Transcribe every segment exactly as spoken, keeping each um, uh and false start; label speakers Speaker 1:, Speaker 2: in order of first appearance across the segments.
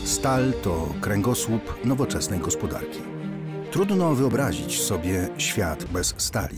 Speaker 1: Stal to kręgosłup nowoczesnej gospodarki. Trudno wyobrazić sobie świat bez stali.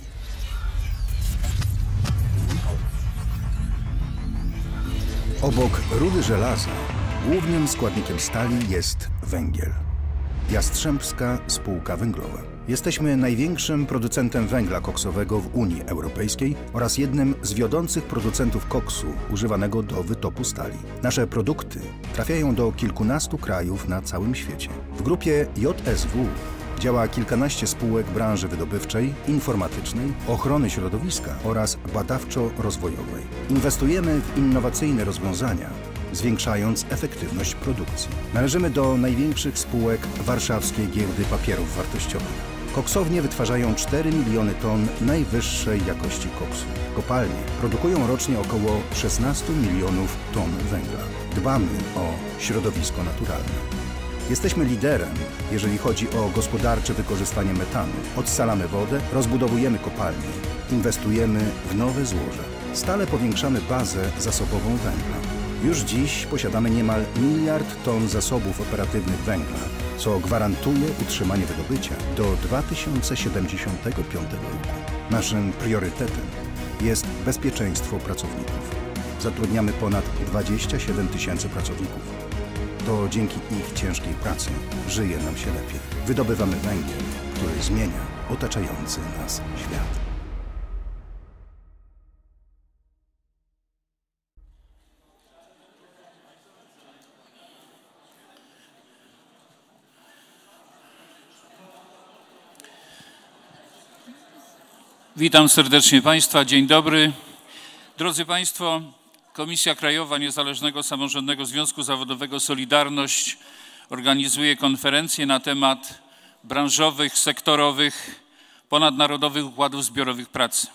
Speaker 1: Obok rudy żelaza głównym składnikiem stali jest węgiel. Jastrzębska Spółka Węglowa. Jesteśmy największym producentem węgla koksowego w Unii Europejskiej oraz jednym z wiodących producentów koksu używanego do wytopu stali. Nasze produkty trafiają do kilkunastu krajów na całym świecie. W grupie J S W działa kilkanaście spółek branży wydobywczej, informatycznej, ochrony środowiska oraz badawczo-rozwojowej. Inwestujemy w innowacyjne rozwiązania, zwiększając efektywność produkcji. Należymy do największych spółek warszawskiej giełdy papierów wartościowych. Koksownie wytwarzają cztery miliony ton najwyższej jakości koksu. Kopalnie produkują rocznie około szesnaście milionów ton węgla. Dbamy o środowisko naturalne. Jesteśmy liderem, jeżeli chodzi o gospodarcze wykorzystanie metanu. Odsalamy wodę, rozbudowujemy kopalnie, inwestujemy w nowe złoża. Stale powiększamy bazę zasobową węgla. Już dziś posiadamy niemal miliard ton zasobów operatywnych węgla, co gwarantuje utrzymanie wydobycia do dwa tysiące siedemdziesiątego piątego roku. Naszym priorytetem jest bezpieczeństwo pracowników. Zatrudniamy ponad dwadzieścia siedem tysięcy pracowników. To dzięki ich ciężkiej pracy żyje nam się lepiej. Wydobywamy węgiel, który zmienia otaczający nas świat.
Speaker 2: Witam serdecznie Państwa. Dzień dobry. Drodzy Państwo, Komisja Krajowa Niezależnego Samorządnego Związku Zawodowego Solidarność organizuje konferencję na temat branżowych, sektorowych, ponadnarodowych układów zbiorowych pracy.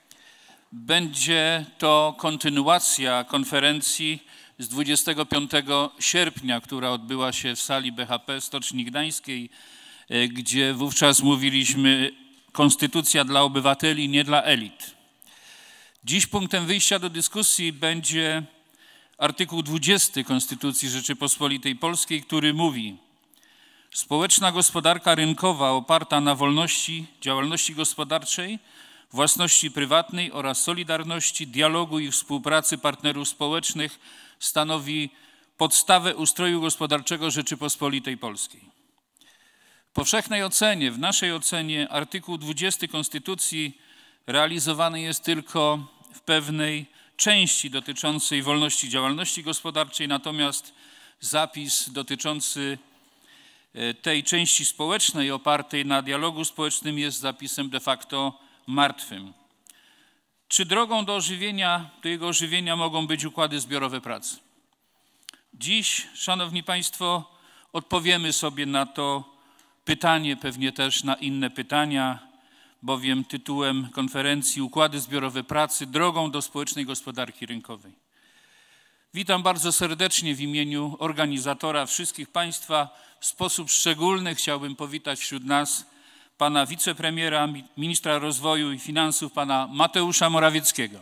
Speaker 2: Będzie to kontynuacja konferencji z dwudziestego piątego sierpnia, która odbyła się w sali B H P Stoczni Gdańskiej, gdzie wówczas mówiliśmy: konstytucja dla obywateli, nie dla elit. Dziś punktem wyjścia do dyskusji będzie artykuł dwudziesty Konstytucji Rzeczypospolitej Polskiej, który mówi: społeczna gospodarka rynkowa oparta na wolności, działalności gospodarczej, własności prywatnej oraz solidarności, dialogu i współpracy partnerów społecznych stanowi podstawę ustroju gospodarczego Rzeczypospolitej Polskiej. W powszechnej ocenie, w naszej ocenie, artykuł dwudziesty Konstytucji realizowany jest tylko w pewnej części dotyczącej wolności działalności gospodarczej, natomiast zapis dotyczący tej części społecznej opartej na dialogu społecznym jest zapisem de facto martwym. Czy drogą do ożywienia, do jego ożywienia mogą być układy zbiorowe pracy? Dziś, Szanowni Państwo, odpowiemy sobie na to pytanie, pewnie też na inne pytania, bowiem tytułem konferencji Układy zbiorowe pracy drogą do społecznej gospodarki rynkowej. Witam bardzo serdecznie w imieniu organizatora wszystkich Państwa. W sposób szczególny chciałbym powitać wśród nas pana wicepremiera, ministra rozwoju i finansów, pana Mateusza Morawieckiego.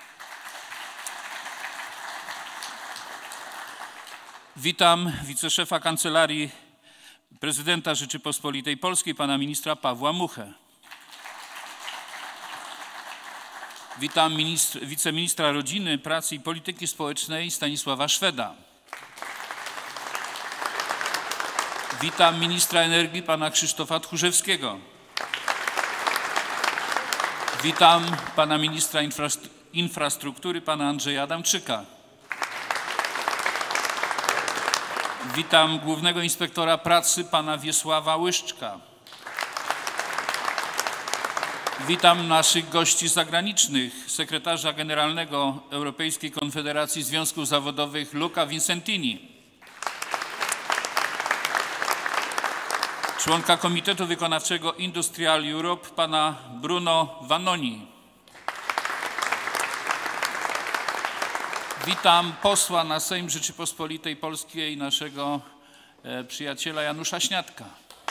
Speaker 2: Witam wiceszefa Kancelarii Prezydenta Rzeczypospolitej Polskiej, pana ministra Pawła Muchę. Witam ministr, wiceministra Rodziny, Pracy i Polityki Społecznej Stanisława Szweda. Witam ministra energii, pana Krzysztofa Tchórzewskiego. Witam pana ministra infrastruktury, pana Andrzeja Adamczyka. Witam głównego inspektora pracy, pana Wiesława Łyszczka. Witam naszych gości zagranicznych, sekretarza generalnego Europejskiej Konfederacji Związków Zawodowych Luca Vincentini, członka Komitetu Wykonawczego Industrial Europe, pana Bruno Vanoni. Witam posła na Sejm Rzeczypospolitej Polskiej, naszego e, przyjaciela Janusza Śniadka.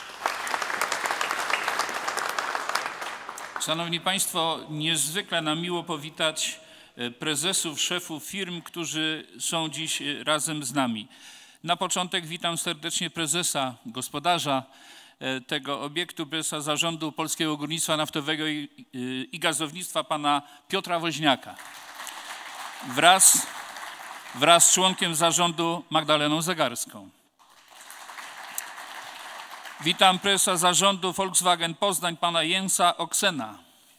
Speaker 2: Szanowni Państwo, niezwykle nam miło powitać prezesów, szefów firm, którzy są dziś razem z nami. Na początek witam serdecznie prezesa, gospodarza tego obiektu, prezesa Zarządu Polskiego Górnictwa Naftowego i, i Gazownictwa, pana Piotra Woźniaka. Wraz, wraz z członkiem zarządu Magdaleną Zagarską. Witam prezesa zarządu Volkswagen Poznań, pana Jensa Oksena.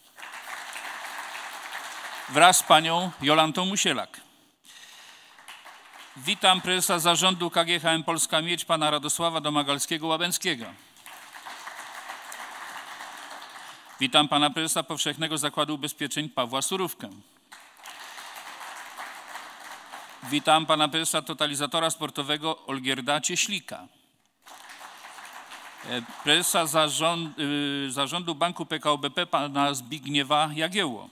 Speaker 2: Wraz z panią Jolantą Musielak. Witam prezesa zarządu K G H M Polska Miedź, pana Radosława Domagalskiego-Łabęckiego. Witam pana prezesa Powszechnego Zakładu Ubezpieczeń Pawła Surówkę. Witam pana prezesa Totalizatora Sportowego Olgierda Cieślika. Prezesa zarząd, y, zarządu Banku P K O B P pana Zbigniewa Jagiełło.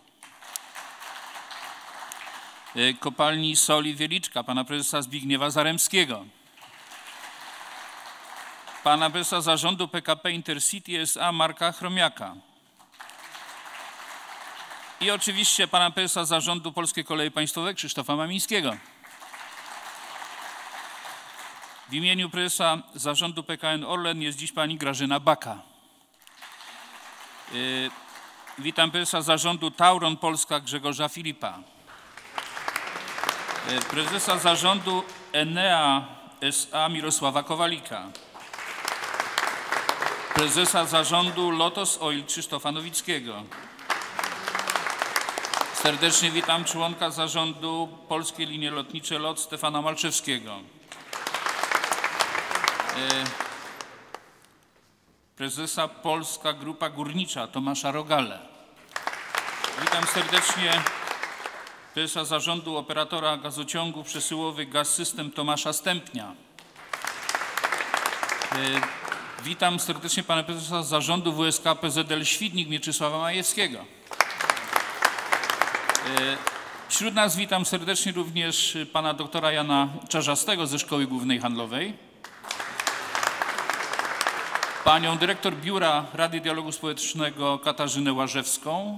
Speaker 2: Y, Kopalni Soli Wieliczka pana prezesa Zbigniewa Zaremskiego. Pana prezesa zarządu P K P Intercity S A Marka Chromiaka. I oczywiście pana prezesa zarządu Polskie Koleje Państwowe Krzysztofa Mamińskiego. W imieniu prezesa zarządu P K N Orlen jest dziś pani Grażyna Baka. Yy, witam prezesa zarządu Tauron Polska Grzegorza Filipa. Yy, prezesa zarządu Enea S A Mirosława Kowalika. Prezesa zarządu Lotos Oil Krzysztofa Nowickiego. Serdecznie witam członka zarządu Polskie Linie Lotnicze LOT Stefana Malczewskiego. Prezesa Polska Grupa Górnicza Tomasza Rogale. Witam serdecznie prezesa zarządu operatora gazociągów przesyłowych Gaz System Tomasza Stępnia. Witam serdecznie pana prezesa zarządu W S K P Z L Świdnik Mieczysława Majewskiego. Wśród nas witam serdecznie również pana doktora Jana Czarzastego ze Szkoły Głównej Handlowej, panią dyrektor Biura Rady Dialogu Społecznego Katarzynę Łażewską.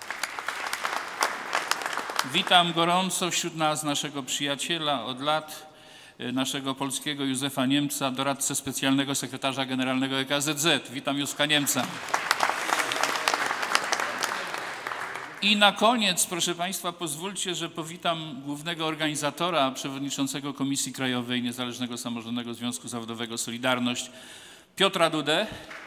Speaker 2: Witam gorąco wśród nas naszego przyjaciela od lat, naszego polskiego Józefa Niemca, doradcę specjalnego sekretarza generalnego E K Z Z. Witam Józka Niemca. I na koniec, proszę państwa, pozwólcie, że powitam głównego organizatora, przewodniczącego Komisji Krajowej Niezależnego Samorządnego Związku Zawodowego Solidarność, Piotra Dudę,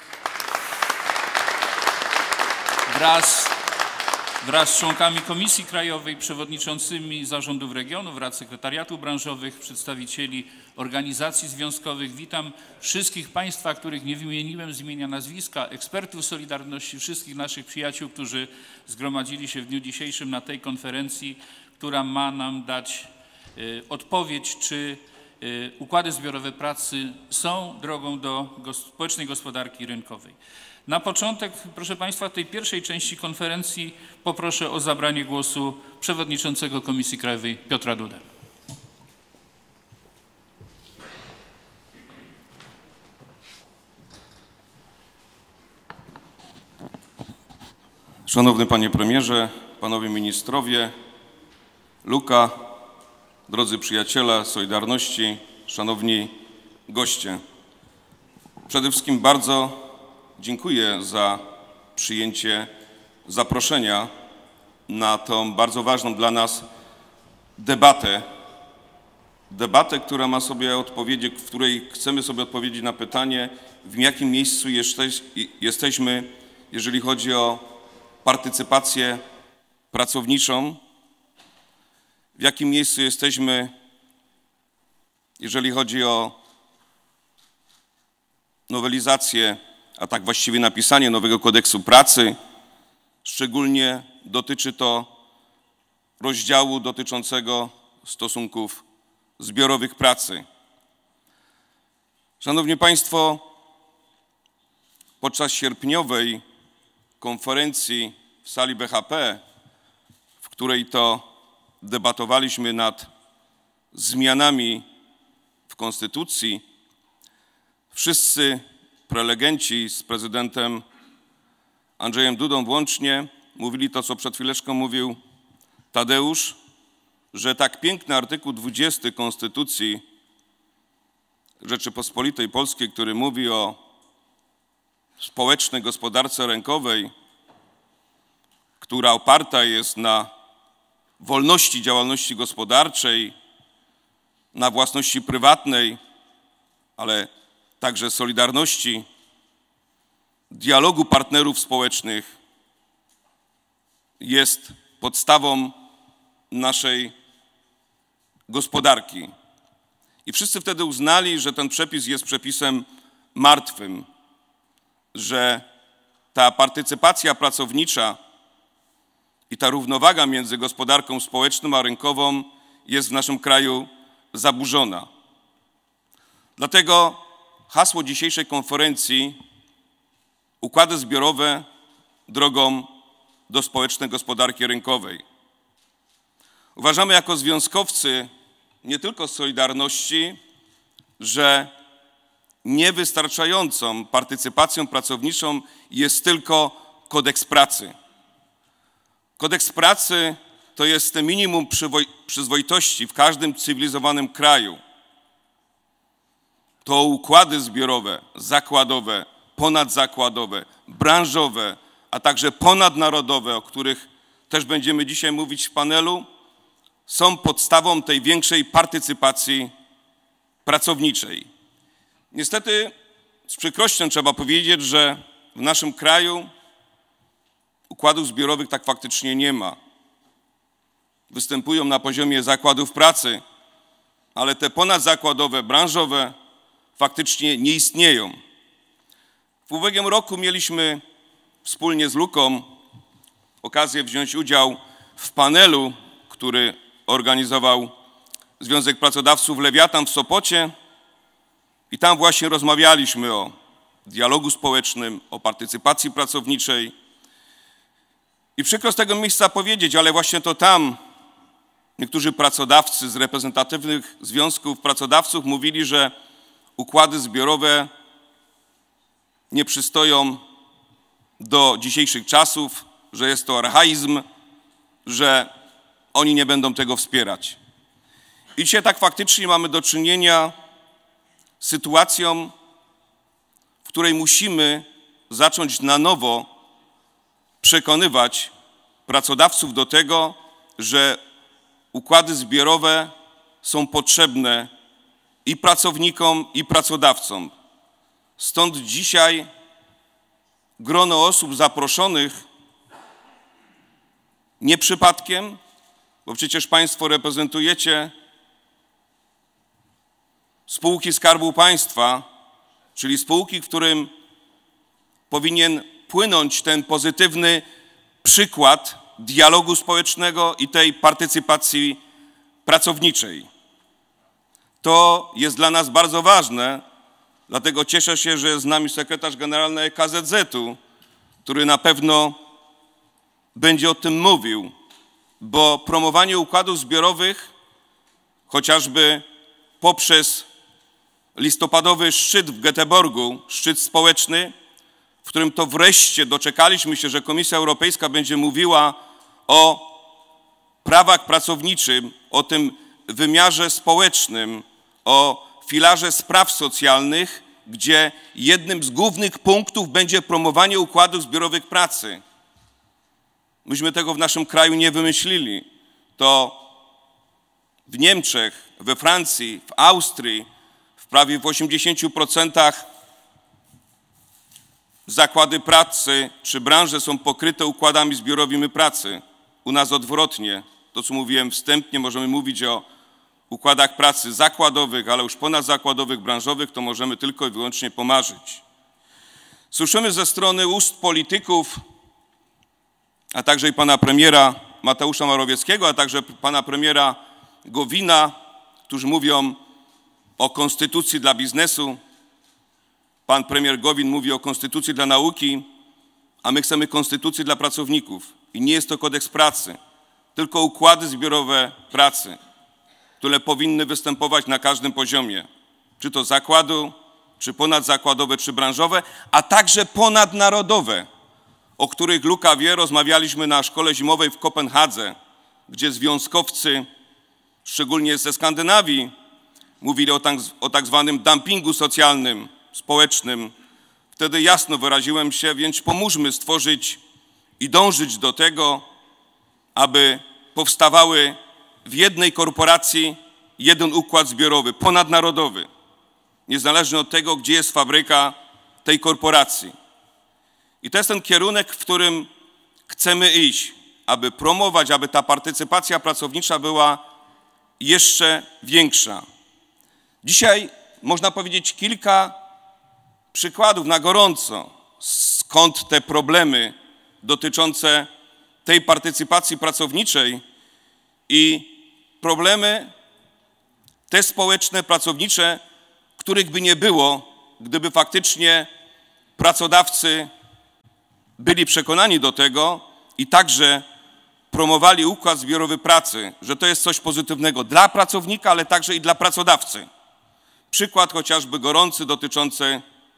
Speaker 2: wraz, wraz z członkami Komisji Krajowej, przewodniczącymi zarządów regionów, rad sekretariatów branżowych, przedstawicieli organizacji związkowych. Witam wszystkich państwa, których nie wymieniłem z imienia nazwiska, ekspertów Solidarności, wszystkich naszych przyjaciół, którzy zgromadzili się w dniu dzisiejszym na tej konferencji, która ma nam dać y, odpowiedź, czy układy zbiorowe pracy są drogą do społecznej gospodarki rynkowej. Na początek, proszę państwa, tej pierwszej części konferencji poproszę o zabranie głosu przewodniczącego Komisji Krajowej Piotra Dudę.
Speaker 3: Szanowny panie premierze, panowie ministrowie, Luka, drodzy przyjaciele Solidarności, szanowni goście. Przede wszystkim bardzo dziękuję za przyjęcie zaproszenia na tą bardzo ważną dla nas debatę. Debatę, która ma sobie odpowiedzieć, w której chcemy sobie odpowiedzieć na pytanie, w jakim miejscu jesteś, jesteśmy, jeżeli chodzi o partycypację pracowniczą, w jakim miejscu jesteśmy, jeżeli chodzi o nowelizację, a tak właściwie napisanie nowego kodeksu pracy. Szczególnie dotyczy to rozdziału dotyczącego stosunków zbiorowych pracy. Szanowni państwo, podczas sierpniowej konferencji w sali B H P, w której to debatowaliśmy nad zmianami w Konstytucji, wszyscy prelegenci z prezydentem Andrzejem Dudą włącznie mówili to, co przed chwileczką mówił Tadeusz, że tak piękny artykuł dwudziesty Konstytucji Rzeczypospolitej Polskiej, który mówi o społecznej gospodarce rynkowej, która oparta jest na wolności działalności gospodarczej, na własności prywatnej, ale także solidarności, dialogu partnerów społecznych, jest podstawą naszej gospodarki. I wszyscy wtedy uznali, że ten przepis jest przepisem martwym, że ta partycypacja pracownicza i ta równowaga między gospodarką społeczną a rynkową jest w naszym kraju zaburzona. Dlatego hasło dzisiejszej konferencji: układy zbiorowe drogą do społecznej gospodarki rynkowej. Uważamy jako związkowcy, nie tylko z Solidarności, że niewystarczającą partycypacją pracowniczą jest tylko kodeks pracy. Kodeks pracy to jest minimum przyzwoitości w każdym cywilizowanym kraju. To układy zbiorowe, zakładowe, ponadzakładowe, branżowe, a także ponadnarodowe, o których też będziemy dzisiaj mówić w panelu, są podstawą tej większej partycypacji pracowniczej. Niestety z przykrością trzeba powiedzieć, że w naszym kraju układów zbiorowych tak faktycznie nie ma. Występują na poziomie zakładów pracy, ale te ponadzakładowe, branżowe faktycznie nie istnieją. W ubiegłym roku mieliśmy wspólnie z Luką okazję wziąć udział w panelu, który organizował Związek Pracodawców Lewiatan w Sopocie, i tam właśnie rozmawialiśmy o dialogu społecznym, o partycypacji pracowniczej. I przykro z tego miejsca powiedzieć, ale właśnie to tam niektórzy pracodawcy z reprezentatywnych związków pracodawców mówili, że układy zbiorowe nie przystoją do dzisiejszych czasów, że jest to archaizm, że oni nie będą tego wspierać. I dzisiaj tak faktycznie mamy do czynienia z sytuacją, w której musimy zacząć na nowo przekonywać pracodawców do tego, że układy zbiorowe są potrzebne i pracownikom, i pracodawcom. Stąd dzisiaj grono osób zaproszonych nie przypadkiem, bo przecież Państwo reprezentujecie spółki Skarbu Państwa, czyli spółki, w którym powinien płynąć ten pozytywny przykład dialogu społecznego i tej partycypacji pracowniczej. To jest dla nas bardzo ważne, dlatego cieszę się, że jest z nami sekretarz generalny E K Z Z-u, który na pewno będzie o tym mówił, bo promowanie układów zbiorowych, chociażby poprzez listopadowy szczyt w Göteborgu, szczyt społeczny, w którym to wreszcie doczekaliśmy się, że Komisja Europejska będzie mówiła o prawach pracowniczych, o tym wymiarze społecznym, o filarze spraw socjalnych, gdzie jednym z głównych punktów będzie promowanie układów zbiorowych pracy. Myśmy tego w naszym kraju nie wymyślili. To w Niemczech, we Francji, w Austrii, w prawie w osiemdziesięciu procentach zakłady pracy czy branże są pokryte układami zbiorowymi pracy. U nas odwrotnie. To, co mówiłem wstępnie, możemy mówić o układach pracy zakładowych, ale już ponadzakładowych, branżowych, to możemy tylko i wyłącznie pomarzyć. Słyszymy ze strony ust polityków, a także i pana premiera Mateusza Morawieckiego, a także pana premiera Gowina, którzy mówią o konstytucji dla biznesu. Pan premier Gowin mówi o konstytucji dla nauki, a my chcemy konstytucji dla pracowników. I nie jest to kodeks pracy, tylko układy zbiorowe pracy, które powinny występować na każdym poziomie, czy to zakładu, czy ponadzakładowe, czy branżowe, a także ponadnarodowe, o których Luka wie. Rozmawialiśmy na szkole zimowej w Kopenhadze, gdzie związkowcy, szczególnie ze Skandynawii, mówili o tak, o tak zwanym dumpingu socjalnym, społecznym. Wtedy jasno wyraziłem się, więc pomóżmy stworzyć i dążyć do tego, aby powstawały w jednej korporacji jeden układ zbiorowy, ponadnarodowy, niezależnie od tego, gdzie jest fabryka tej korporacji. I to jest ten kierunek, w którym chcemy iść, aby promować, aby ta partycypacja pracownicza była jeszcze większa. Dzisiaj można powiedzieć kilka przykładów na gorąco, skąd te problemy dotyczące tej partycypacji pracowniczej i problemy te społeczne, pracownicze, których by nie było, gdyby faktycznie pracodawcy byli przekonani do tego i także promowali układ zbiorowy pracy, że to jest coś pozytywnego dla pracownika, ale także i dla pracodawcy. Przykład chociażby gorący dotyczący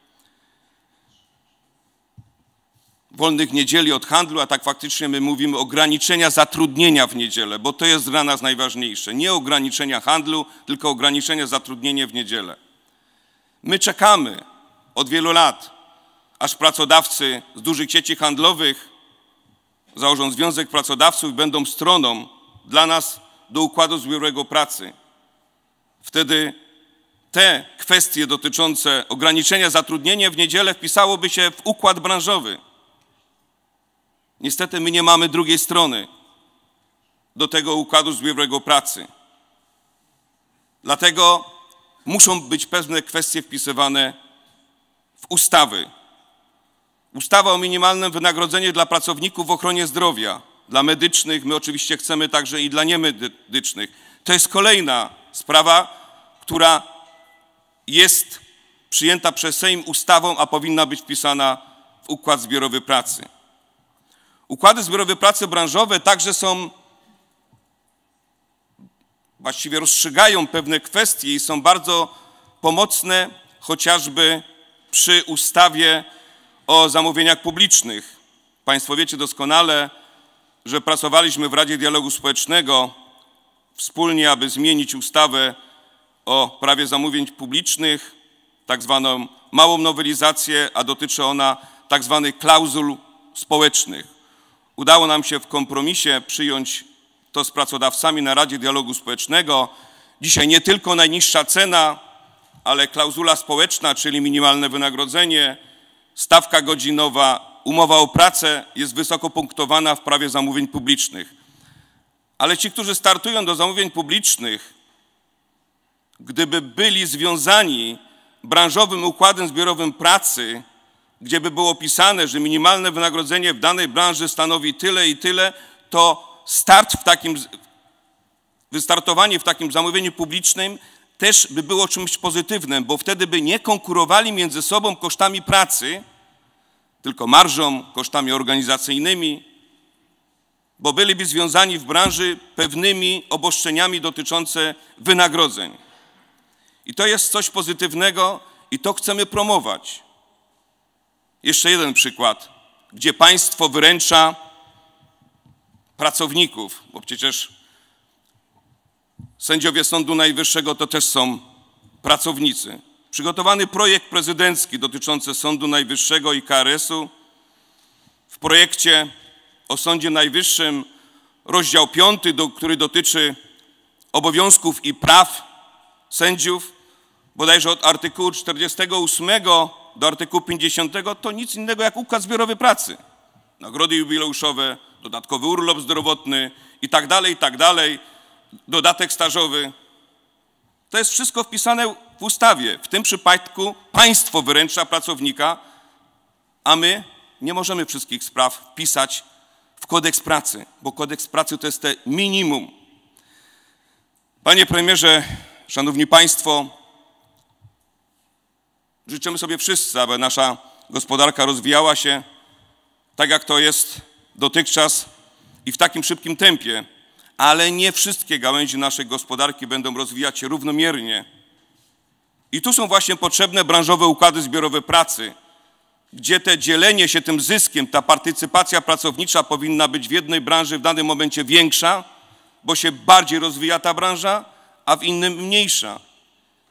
Speaker 3: wolnych niedzieli od handlu, a tak faktycznie my mówimy ograniczenia zatrudnienia w niedzielę, bo to jest dla nas najważniejsze. Nie ograniczenia handlu, tylko ograniczenia zatrudnienia w niedzielę. My czekamy od wielu lat, aż pracodawcy z dużych sieci handlowych założą Związek Pracodawców i będą stroną dla nas do układu zbiorowego pracy. Wtedy te kwestie dotyczące ograniczenia zatrudnienia w niedzielę wpisałoby się w układ branżowy. Niestety my nie mamy drugiej strony do tego układu zbiorowego pracy. Dlatego muszą być pewne kwestie wpisywane w ustawy. Ustawa o minimalnym wynagrodzeniu dla pracowników w ochronie zdrowia, dla medycznych, my oczywiście chcemy także i dla niemedycznych. To jest kolejna sprawa, która jest przyjęta przez Sejm ustawą, a powinna być wpisana w układ zbiorowy pracy. Układy zbiorowe pracy branżowe także są, właściwie rozstrzygają pewne kwestie i są bardzo pomocne, chociażby przy ustawie o zamówieniach publicznych. Państwo wiecie doskonale, że pracowaliśmy w Radzie Dialogu Społecznego wspólnie, aby zmienić ustawę o prawie zamówień publicznych, tak zwaną małą nowelizację, a dotyczy ona tak zwanych klauzul społecznych. Udało nam się w kompromisie przyjąć to z pracodawcami na Radzie Dialogu Społecznego. Dzisiaj nie tylko najniższa cena, ale klauzula społeczna, czyli minimalne wynagrodzenie, stawka godzinowa, umowa o pracę jest wysoko punktowana w prawie zamówień publicznych. Ale ci, którzy startują do zamówień publicznych, gdyby byli związani branżowym układem zbiorowym pracy, gdzie by było opisane, że minimalne wynagrodzenie w danej branży stanowi tyle i tyle, to start w takim, wystartowanie w takim zamówieniu publicznym też by było czymś pozytywnym, bo wtedy by nie konkurowali między sobą kosztami pracy, tylko marżą, kosztami organizacyjnymi, bo byliby związani w branży pewnymi obostrzeniami dotyczące wynagrodzeń. I to jest coś pozytywnego i to chcemy promować. Jeszcze jeden przykład, gdzie państwo wyręcza pracowników, bo przecież sędziowie Sądu Najwyższego to też są pracownicy. Przygotowany projekt prezydencki dotyczący Sądu Najwyższego i K R S-u. W projekcie o Sądzie Najwyższym rozdział piąty, do, który dotyczy obowiązków i praw sędziów, bodajże od artykułu czterdziestego ósmego do artykułu pięćdziesiątego, to nic innego jak układ zbiorowy pracy. Nagrody jubileuszowe, dodatkowy urlop zdrowotny i tak dalej, i tak dalej, dodatek stażowy. To jest wszystko wpisane w ustawie. W tym przypadku państwo wyręcza pracownika, a my nie możemy wszystkich spraw wpisać w kodeks pracy, bo kodeks pracy to jest te minimum. Panie premierze, szanowni państwo, życzymy sobie wszyscy, aby nasza gospodarka rozwijała się tak, jak to jest dotychczas i w takim szybkim tempie, ale nie wszystkie gałęzie naszej gospodarki będą rozwijać się równomiernie. I tu są właśnie potrzebne branżowe układy zbiorowe pracy, gdzie te dzielenie się tym zyskiem, ta partycypacja pracownicza powinna być w jednej branży w danym momencie większa, bo się bardziej rozwija ta branża, a w innym mniejsza.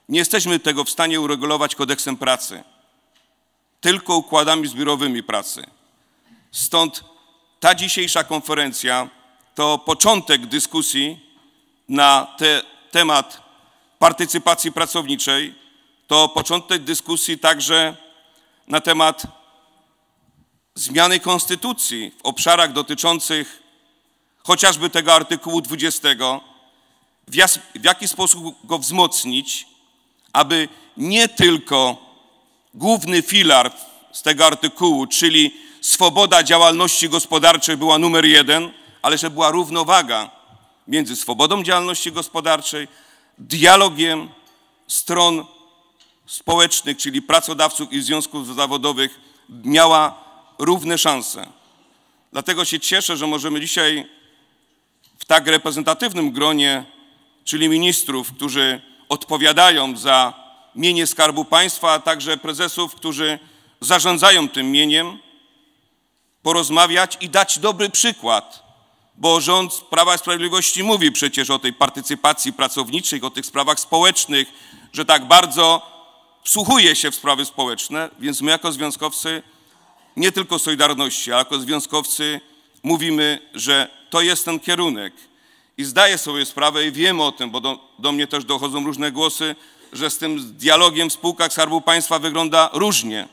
Speaker 3: Nie jesteśmy tego w stanie uregulować kodeksem pracy, tylko układami zbiorowymi pracy. Stąd ta dzisiejsza konferencja to początek dyskusji na te, temat partycypacji pracowniczej, to początek dyskusji także na temat zmiany konstytucji w obszarach dotyczących chociażby tego artykułu dwudziestego, w, jas, w jaki sposób go wzmocnić, aby nie tylko główny filar z tego artykułu, czyli swoboda działalności gospodarczej była numer jeden, ale że była równowaga między swobodą działalności gospodarczej, dialogiem stron społecznych, czyli pracodawców i związków zawodowych, miała równe szanse. Dlatego się cieszę, że możemy dzisiaj w tak reprezentatywnym gronie, czyli ministrów, którzy odpowiadają za mienie Skarbu Państwa, a także prezesów, którzy zarządzają tym mieniem, porozmawiać i dać dobry przykład, bo rząd Prawa i Sprawiedliwości mówi przecież o tej partycypacji pracowniczej, o tych sprawach społecznych, że tak bardzo wsłuchuje się w sprawy społeczne, więc my jako związkowcy, nie tylko Solidarności, ale jako związkowcy mówimy, że to jest ten kierunek. I zdaję sobie sprawę i wiem o tym, bo do, do mnie też dochodzą różne głosy, że z tym dialogiem w spółkach Skarbu Państwa wygląda różnie.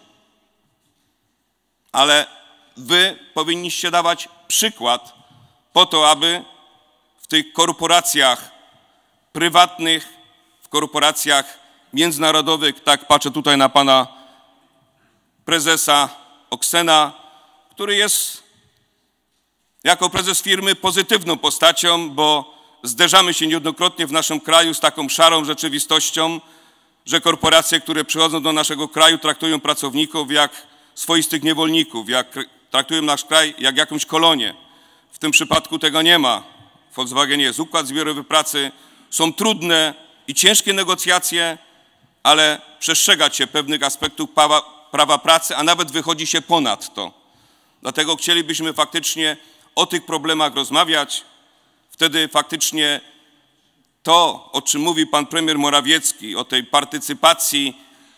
Speaker 3: Ale wy powinniście dawać przykład po to, aby w tych korporacjach prywatnych, w korporacjach międzynarodowych, tak patrzę tutaj na pana prezesa Oksena, który jest jako prezes firmy pozytywną postacią, bo zderzamy się niejednokrotnie w naszym kraju z taką szarą rzeczywistością, że korporacje, które przychodzą do naszego kraju, traktują pracowników jak swoistych niewolników, jak traktują nasz kraj jak jakąś kolonię. W tym przypadku tego nie ma. W Volkswagenie jest układ zbiorowy pracy, są trudne i ciężkie negocjacje, ale przestrzega się pewnych aspektów prawa, prawa pracy, a nawet wychodzi się ponad to. Dlatego chcielibyśmy faktycznie o tych problemach rozmawiać. Wtedy faktycznie to, o czym mówi pan premier Morawiecki, o tej partycypacji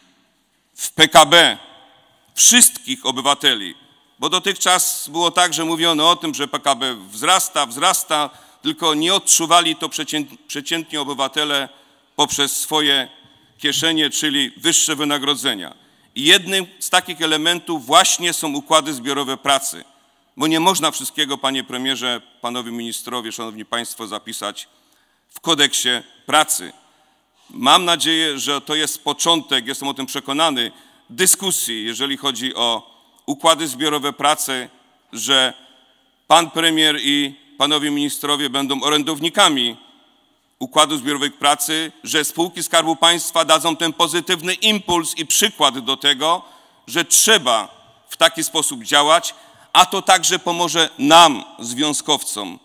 Speaker 3: w P K B wszystkich obywateli, bo dotychczas było tak, że mówiono o tym, że P K B wzrasta, wzrasta, tylko nie odczuwali to przeciętni obywatele poprzez swoje kieszenie, czyli wyższe wynagrodzenia. I jednym z takich elementów właśnie są układy zbiorowe pracy, bo nie można wszystkiego, panie premierze, panowie ministrowie, szanowni państwo, zapisać w kodeksie pracy. Mam nadzieję, że to jest początek, jestem o tym przekonany, dyskusji, jeżeli chodzi o układy zbiorowe pracy, że pan premier i panowie ministrowie będą orędownikami układów zbiorowych pracy, że spółki Skarbu Państwa dadzą ten pozytywny impuls i przykład do tego, że trzeba w taki sposób działać, a to także pomoże nam, związkowcom,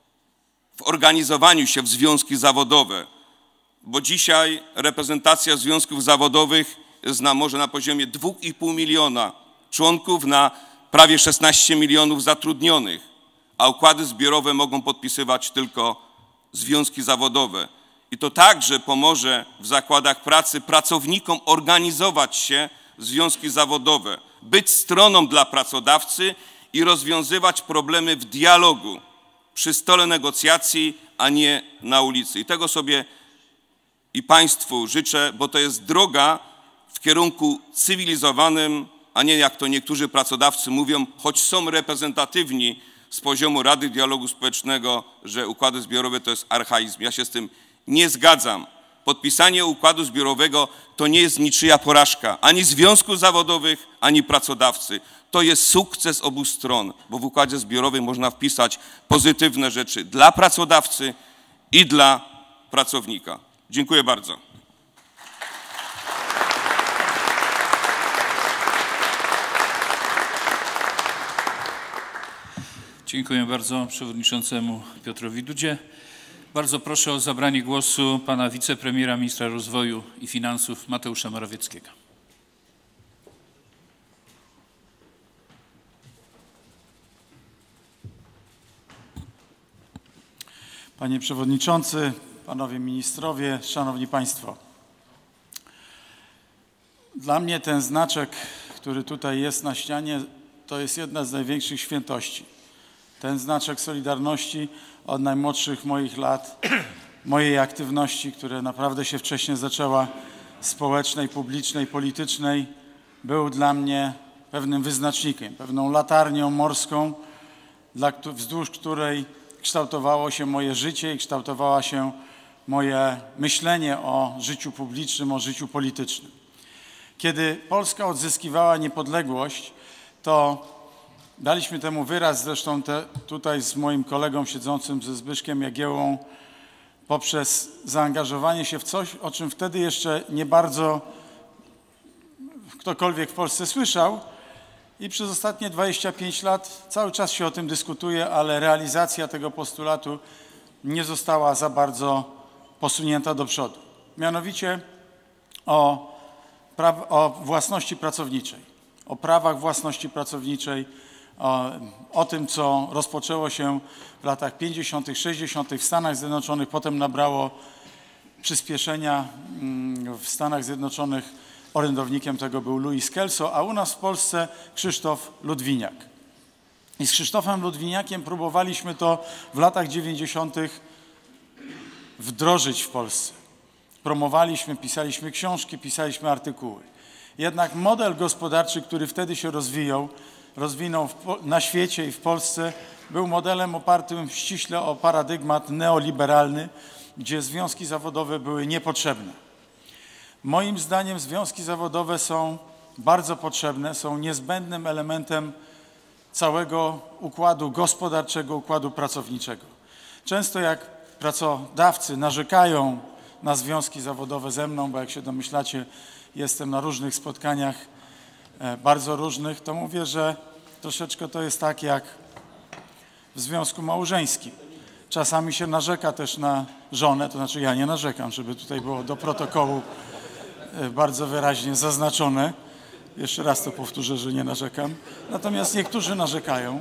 Speaker 3: w organizowaniu się w związki zawodowe, bo dzisiaj reprezentacja związków zawodowych jest na, może na poziomie dwóch i pół miliona członków na prawie szesnaście milionów zatrudnionych, a układy zbiorowe mogą podpisywać tylko związki zawodowe. I to także pomoże w zakładach pracy pracownikom organizować się w związki zawodowe, być stroną dla pracodawcy i rozwiązywać problemy w dialogu, przy stole negocjacji, a nie na ulicy. I tego sobie i państwu życzę, bo to jest droga w kierunku cywilizowanym, a nie jak to niektórzy pracodawcy mówią, choć są reprezentatywni z poziomu Rady Dialogu Społecznego, że układy zbiorowe to jest archaizm. Ja się z tym nie zgadzam. Podpisanie układu zbiorowego to nie jest niczyja porażka, ani związków zawodowych, ani pracodawcy. To jest sukces obu stron, bo w układzie zbiorowym można wpisać pozytywne rzeczy dla pracodawcy i dla pracownika. Dziękuję bardzo.
Speaker 2: Dziękuję bardzo przewodniczącemu Piotrowi Dudzie. Bardzo proszę o zabranie głosu pana wicepremiera, ministra rozwoju i finansów Mateusza Morawieckiego.
Speaker 4: Panie przewodniczący, panowie ministrowie, szanowni państwo. Dla mnie ten znaczek, który tutaj jest na ścianie, to jest jedna z największych świętości. Ten znaczek Solidarności od najmłodszych moich lat, mojej aktywności, która naprawdę się wcześniej zaczęła, społecznej, publicznej, politycznej, był dla mnie pewnym wyznacznikiem, pewną latarnią morską, dla, wzdłuż której kształtowało się moje życie i kształtowało się moje myślenie o życiu publicznym, o życiu politycznym. Kiedy Polska odzyskiwała niepodległość, to daliśmy temu wyraz, zresztą te, tutaj z moim kolegą siedzącym ze Zbyszkiem Jagiełłą, poprzez zaangażowanie się w coś, o czym wtedy jeszcze nie bardzo ktokolwiek w Polsce słyszał i przez ostatnie dwadzieścia pięć lat cały czas się o tym dyskutuje, ale realizacja tego postulatu nie została za bardzo posunięta do przodu. Mianowicie o, praw, o własności pracowniczej, o prawach własności pracowniczej, o, o tym, co rozpoczęło się w latach pięćdziesiątych, sześćdziesiątych w Stanach Zjednoczonych, potem nabrało przyspieszenia w Stanach Zjednoczonych. Orędownikiem tego był Louis Kelso, a u nas w Polsce Krzysztof Ludwiniak. I z Krzysztofem Ludwiniakiem próbowaliśmy to w latach dziewięćdziesiątych wdrożyć w Polsce. Promowaliśmy, pisaliśmy książki, pisaliśmy artykuły. Jednak model gospodarczy, który wtedy się rozwijał, rozwinął na świecie i w Polsce, był modelem opartym ściśle o paradygmat neoliberalny, gdzie związki zawodowe były niepotrzebne. Moim zdaniem związki zawodowe są bardzo potrzebne, są niezbędnym elementem całego układu gospodarczego, układu pracowniczego. Często jak pracodawcy narzekają na związki zawodowe ze mną, bo jak się domyślacie, jestem na różnych spotkaniach, bardzo różnych, to mówię, że troszeczkę to jest tak jak w związku małżeńskim. Czasami się narzeka też na żonę, to znaczy ja nie narzekam, żeby tutaj było do protokołu bardzo wyraźnie zaznaczone. Jeszcze raz to powtórzę, że nie narzekam. Natomiast niektórzy narzekają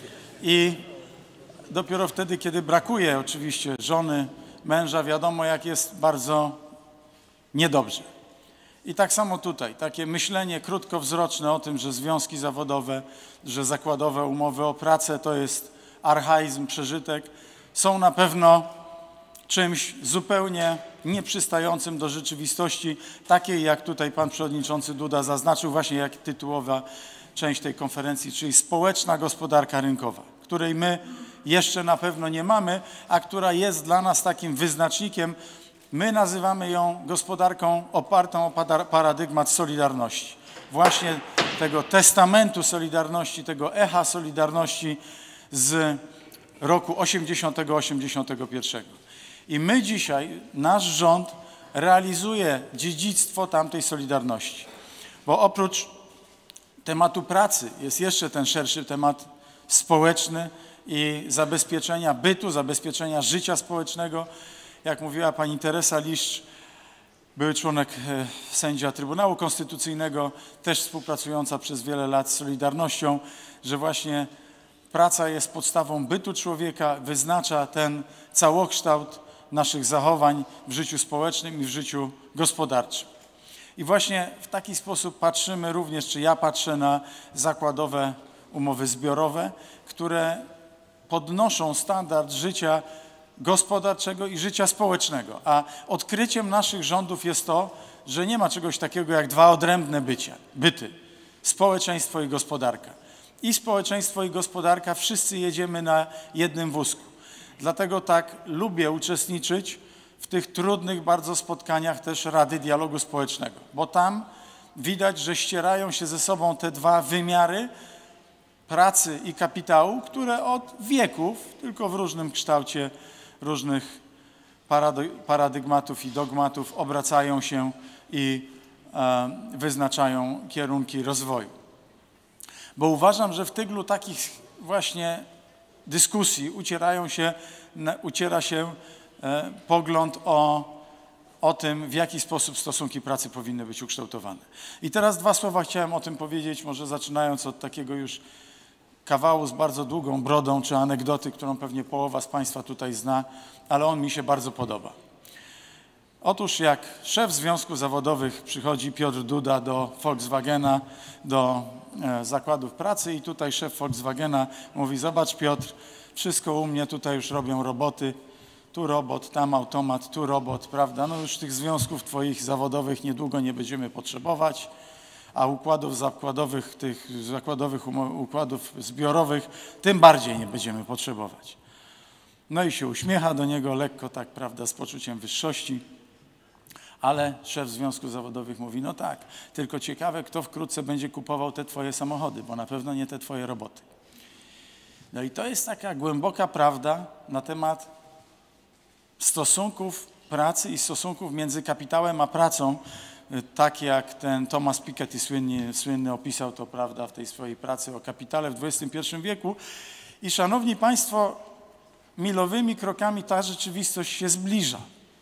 Speaker 4: i dopiero wtedy, kiedy brakuje oczywiście żony, męża, wiadomo jak jest bardzo niedobrze. I tak samo tutaj, takie myślenie krótkowzroczne o tym, że związki zawodowe, że zakładowe umowy o pracę to jest archaizm, przeżytek, są na pewno czymś zupełnie nieprzystającym do rzeczywistości, takiej jak tutaj pan przewodniczący Duda zaznaczył, właśnie jak tytułowa część tej konferencji, czyli społeczna gospodarka rynkowa, której my jeszcze na pewno nie mamy, a która jest dla nas takim wyznacznikiem. My nazywamy ją gospodarką opartą o paradygmat Solidarności. Właśnie tego testamentu Solidarności, tego echa Solidarności z roku osiemdziesiątego osiemdziesiątego pierwszego. I my dzisiaj, nasz rząd realizuje dziedzictwo tamtej Solidarności. Bo oprócz tematu pracy jest jeszcze ten szerszy temat społeczny i zabezpieczenia bytu, zabezpieczenia życia społecznego. Jak mówiła pani Teresa Liszcz, były członek e, sędzia Trybunału Konstytucyjnego, też współpracująca przez wiele lat z Solidarnością, że właśnie praca jest podstawą bytu człowieka, wyznacza ten całokształt naszych zachowań w życiu społecznym i w życiu gospodarczym. I właśnie w taki sposób patrzymy również, czy ja patrzę na zakładowe umowy zbiorowe, które podnoszą standard życia gospodarczego i życia społecznego. A odkryciem naszych rządów jest to, że nie ma czegoś takiego jak dwa odrębne bycia, byty, społeczeństwo i gospodarka. I społeczeństwo i gospodarka, wszyscy jedziemy na jednym wózku. Dlatego tak lubię uczestniczyć w tych trudnych bardzo spotkaniach też Rady Dialogu Społecznego, bo tam widać, że ścierają się ze sobą te dwa wymiary pracy i kapitału, które od wieków, tylko w różnym kształcie, różnych paradygmatów i dogmatów obracają się i e, wyznaczają kierunki rozwoju. Bo uważam, że w tyglu takich właśnie dyskusji ucierają się, uciera się e, pogląd o, o tym, w jaki sposób stosunki pracy powinny być ukształtowane. I teraz dwa słowa chciałem o tym powiedzieć, może zaczynając od takiego już kawału z bardzo długą brodą, czy anegdoty, którą pewnie połowa z państwa tutaj zna, ale on mi się bardzo podoba. Otóż jak szef Związków Zawodowych przychodzi Piotr Duda do Volkswagena, do e, zakładów pracy i tutaj szef Volkswagena mówi: zobacz Piotr, wszystko u mnie tutaj już robią roboty, tu robot, tam automat, tu robot, prawda? No już tych związków twoich zawodowych niedługo nie będziemy potrzebować, a układów zakładowych, tych zakładowych układów zbiorowych tym bardziej nie będziemy potrzebować. No i się uśmiecha do niego lekko, tak, prawda, z poczuciem wyższości, ale szef Związków Zawodowych mówi: no tak, tylko ciekawe, kto wkrótce będzie kupował te twoje samochody, bo na pewno nie te twoje roboty. No i to jest taka głęboka prawda na temat stosunków pracy i stosunków między kapitałem a pracą, tak jak ten Thomas Piketty słynny, słynny opisał to, prawda, w tej swojej pracy o kapitale w dwudziestym pierwszym wieku. I szanowni państwo, milowymi krokami ta rzeczywistość się zbliża.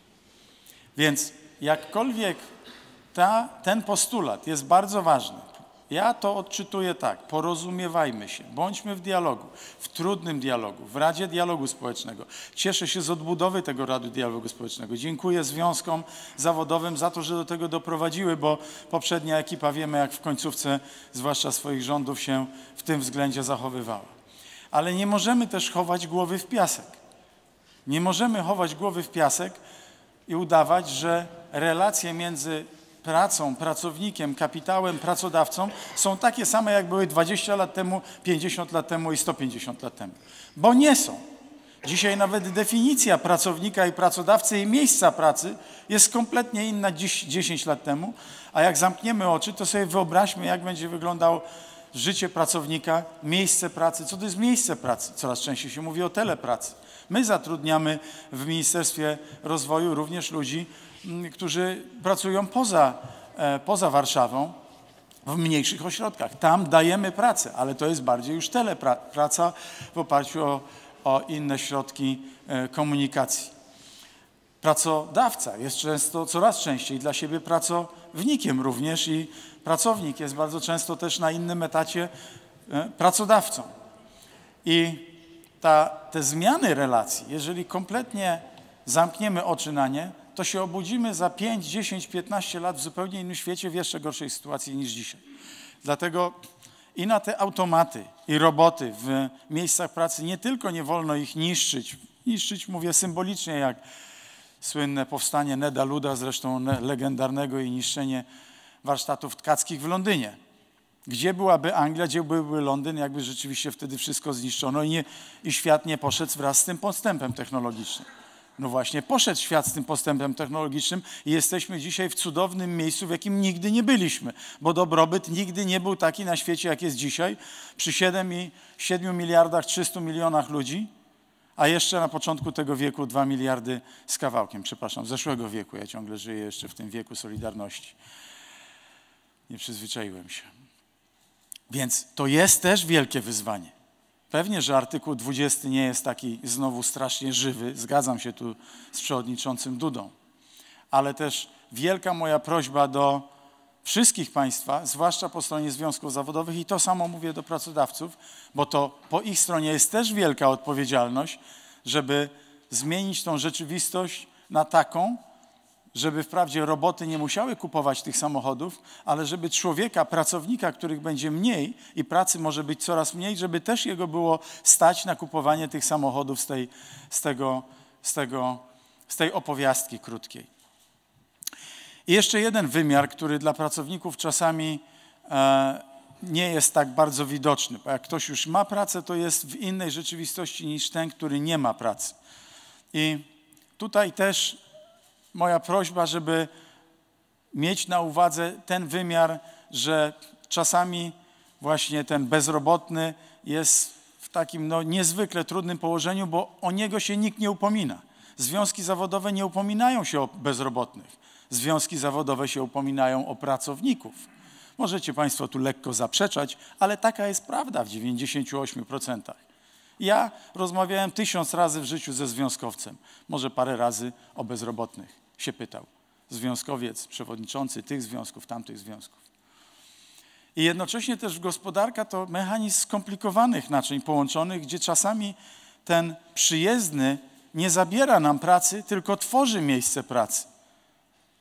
Speaker 4: Więc jakkolwiek ta, ten postulat jest bardzo ważny, ja to odczytuję tak: porozumiewajmy się, bądźmy w dialogu, w trudnym dialogu, w Radzie Dialogu Społecznego. Cieszę się z odbudowy tego Rady Dialogu Społecznego. Dziękuję związkom zawodowym za to, że do tego doprowadziły, bo poprzednia ekipa, wiemy, jak w końcówce, zwłaszcza swoich rządów, się w tym względzie zachowywała. Ale nie możemy też chować głowy w piasek. Nie możemy chować głowy w piasek i udawać, że relacje między pracą, pracownikiem, kapitałem, pracodawcą są takie same, jak były dwadzieścia lat temu, pięćdziesiąt lat temu i sto pięćdziesiąt lat temu. Bo nie są. Dzisiaj nawet definicja pracownika i pracodawcy i miejsca pracy jest kompletnie inna dziś, dziesięć lat temu, a jak zamkniemy oczy, to sobie wyobraźmy, jak będzie wyglądało życie pracownika, miejsce pracy. Co to jest miejsce pracy? Coraz częściej się mówi o telepracy. My zatrudniamy w Ministerstwie Rozwoju również ludzi, którzy pracują poza, poza Warszawą, w mniejszych ośrodkach. Tam dajemy pracę, ale to jest bardziej już telepraca w oparciu o, o inne środki komunikacji. Pracodawca jest często, coraz częściej dla siebie pracownikiem również i pracownik jest bardzo często też na innym etacie pracodawcą. I ta, te zmiany relacji, jeżeli kompletnie zamkniemy oczy na nie, to się obudzimy za pięć, dziesięć, piętnaście lat w zupełnie innym świecie, w jeszcze gorszej sytuacji niż dzisiaj. Dlatego i na te automaty i roboty w miejscach pracy nie tylko nie wolno ich niszczyć, niszczyć mówię symbolicznie, jak słynne powstanie Neda Luda, zresztą legendarnego, i niszczenie warsztatów tkackich w Londynie. Gdzie byłaby Anglia, gdzie byłby Londyn, jakby rzeczywiście wtedy wszystko zniszczono i, nie, i świat nie poszedł wraz z tym postępem technologicznym. No właśnie, poszedł świat z tym postępem technologicznym i jesteśmy dzisiaj w cudownym miejscu, w jakim nigdy nie byliśmy, bo dobrobyt nigdy nie był taki na świecie, jak jest dzisiaj, przy siedmiu miliardach trzystu milionach ludzi, a jeszcze na początku tego wieku dwa miliardy z kawałkiem, przepraszam, zeszłego wieku, ja ciągle żyję jeszcze w tym wieku Solidarności. Nie przyzwyczaiłem się. Więc to jest też wielkie wyzwanie. Pewnie, że artykuł dwudziesty nie jest taki znowu strasznie żywy, zgadzam się tu z przewodniczącym Dudą, ale też wielka moja prośba do wszystkich państwa, zwłaszcza po stronie związków zawodowych, i to samo mówię do pracodawców, bo to po ich stronie jest też wielka odpowiedzialność, żeby zmienić tą rzeczywistość na taką, żeby wprawdzie roboty nie musiały kupować tych samochodów, ale żeby człowieka, pracownika, których będzie mniej i pracy może być coraz mniej, żeby też jego było stać na kupowanie tych samochodów z tej, z tego, z tego, z tej opowiastki krótkiej. I jeszcze jeden wymiar, który dla pracowników czasami e, nie jest tak bardzo widoczny, bo jak ktoś już ma pracę, to jest w innej rzeczywistości niż ten, który nie ma pracy. I tutaj też moja prośba, żeby mieć na uwadze ten wymiar, że czasami właśnie ten bezrobotny jest w takim no, niezwykle trudnym położeniu, bo o niego się nikt nie upomina. Związki zawodowe nie upominają się o bezrobotnych. Związki zawodowe się upominają o pracowników. Możecie państwo tu lekko zaprzeczać, ale taka jest prawda w dziewięćdziesięciu ośmiu procentach. Ja rozmawiałem tysiąc razy w życiu ze związkowcem. Może parę razy o bezrobotnych się pytał. Związkowiec, przewodniczący tych związków, tamtych związków. I jednocześnie też gospodarka to mechanizm skomplikowanych naczyń połączonych, gdzie czasami ten przyjezdny nie zabiera nam pracy, tylko tworzy miejsce pracy.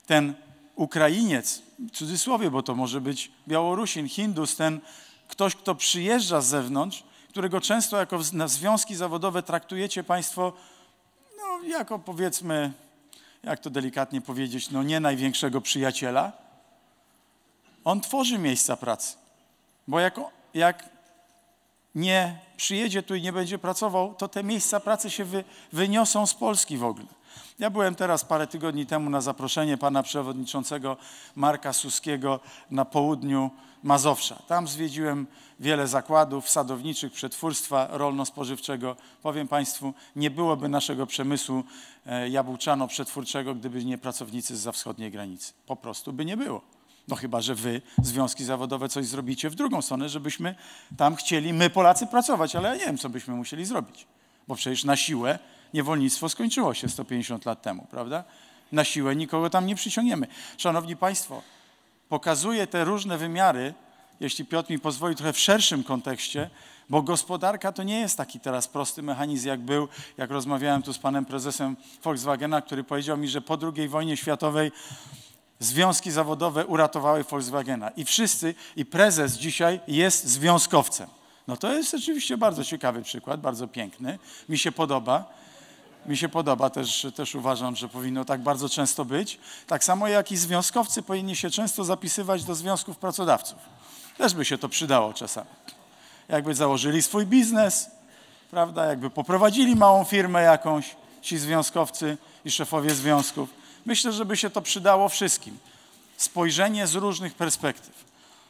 Speaker 4: ten Ukrainiec, w cudzysłowie, bo to może być Białorusin, Hindus, ten ktoś, kto przyjeżdża z zewnątrz, którego często jako na związki zawodowe traktujecie państwo no, jako powiedzmy, jak to delikatnie powiedzieć, no nie największego przyjaciela, on tworzy miejsca pracy. Bo jak, jak nie przyjedzie tu i nie będzie pracował, to te miejsca pracy się wy, wyniosą z Polski w ogóle. Ja byłem teraz parę tygodni temu na zaproszenie pana przewodniczącego Marka Suskiego na południu Mazowsza. Tam zwiedziłem wiele zakładów sadowniczych, przetwórstwa rolno-spożywczego. Powiem państwu, nie byłoby naszego przemysłu jabłczano-przetwórczego, gdyby nie pracownicy zza wschodniej granicy. Po prostu by nie było. No chyba, że wy, związki zawodowe, coś zrobicie w drugą stronę, żebyśmy tam chcieli, my Polacy, pracować, ale ja nie wiem, co byśmy musieli zrobić. Bo przecież na siłę niewolnictwo skończyło się sto pięćdziesiąt lat temu, prawda? Na siłę nikogo tam nie przyciągniemy. Szanowni Państwo, pokazuję te różne wymiary, jeśli Piotr mi pozwoli, trochę w szerszym kontekście, bo gospodarka to nie jest taki teraz prosty mechanizm, jak był, jak rozmawiałem tu z panem prezesem Volkswagena, który powiedział mi, że po drugiej wojnie światowej związki zawodowe uratowały Volkswagena. I wszyscy, i prezes dzisiaj jest związkowcem. No to jest oczywiście bardzo ciekawy przykład, bardzo piękny. Mi się podoba. Mi się podoba, też, też uważam, że powinno tak bardzo często być. Tak samo jak i związkowcy powinni się często zapisywać do związków pracodawców. Też by się to przydało czasami. Jakby założyli swój biznes, prawda, jakby poprowadzili małą firmę jakąś, ci związkowcy i szefowie związków. Myślę, że by się to przydało wszystkim. Spojrzenie z różnych perspektyw.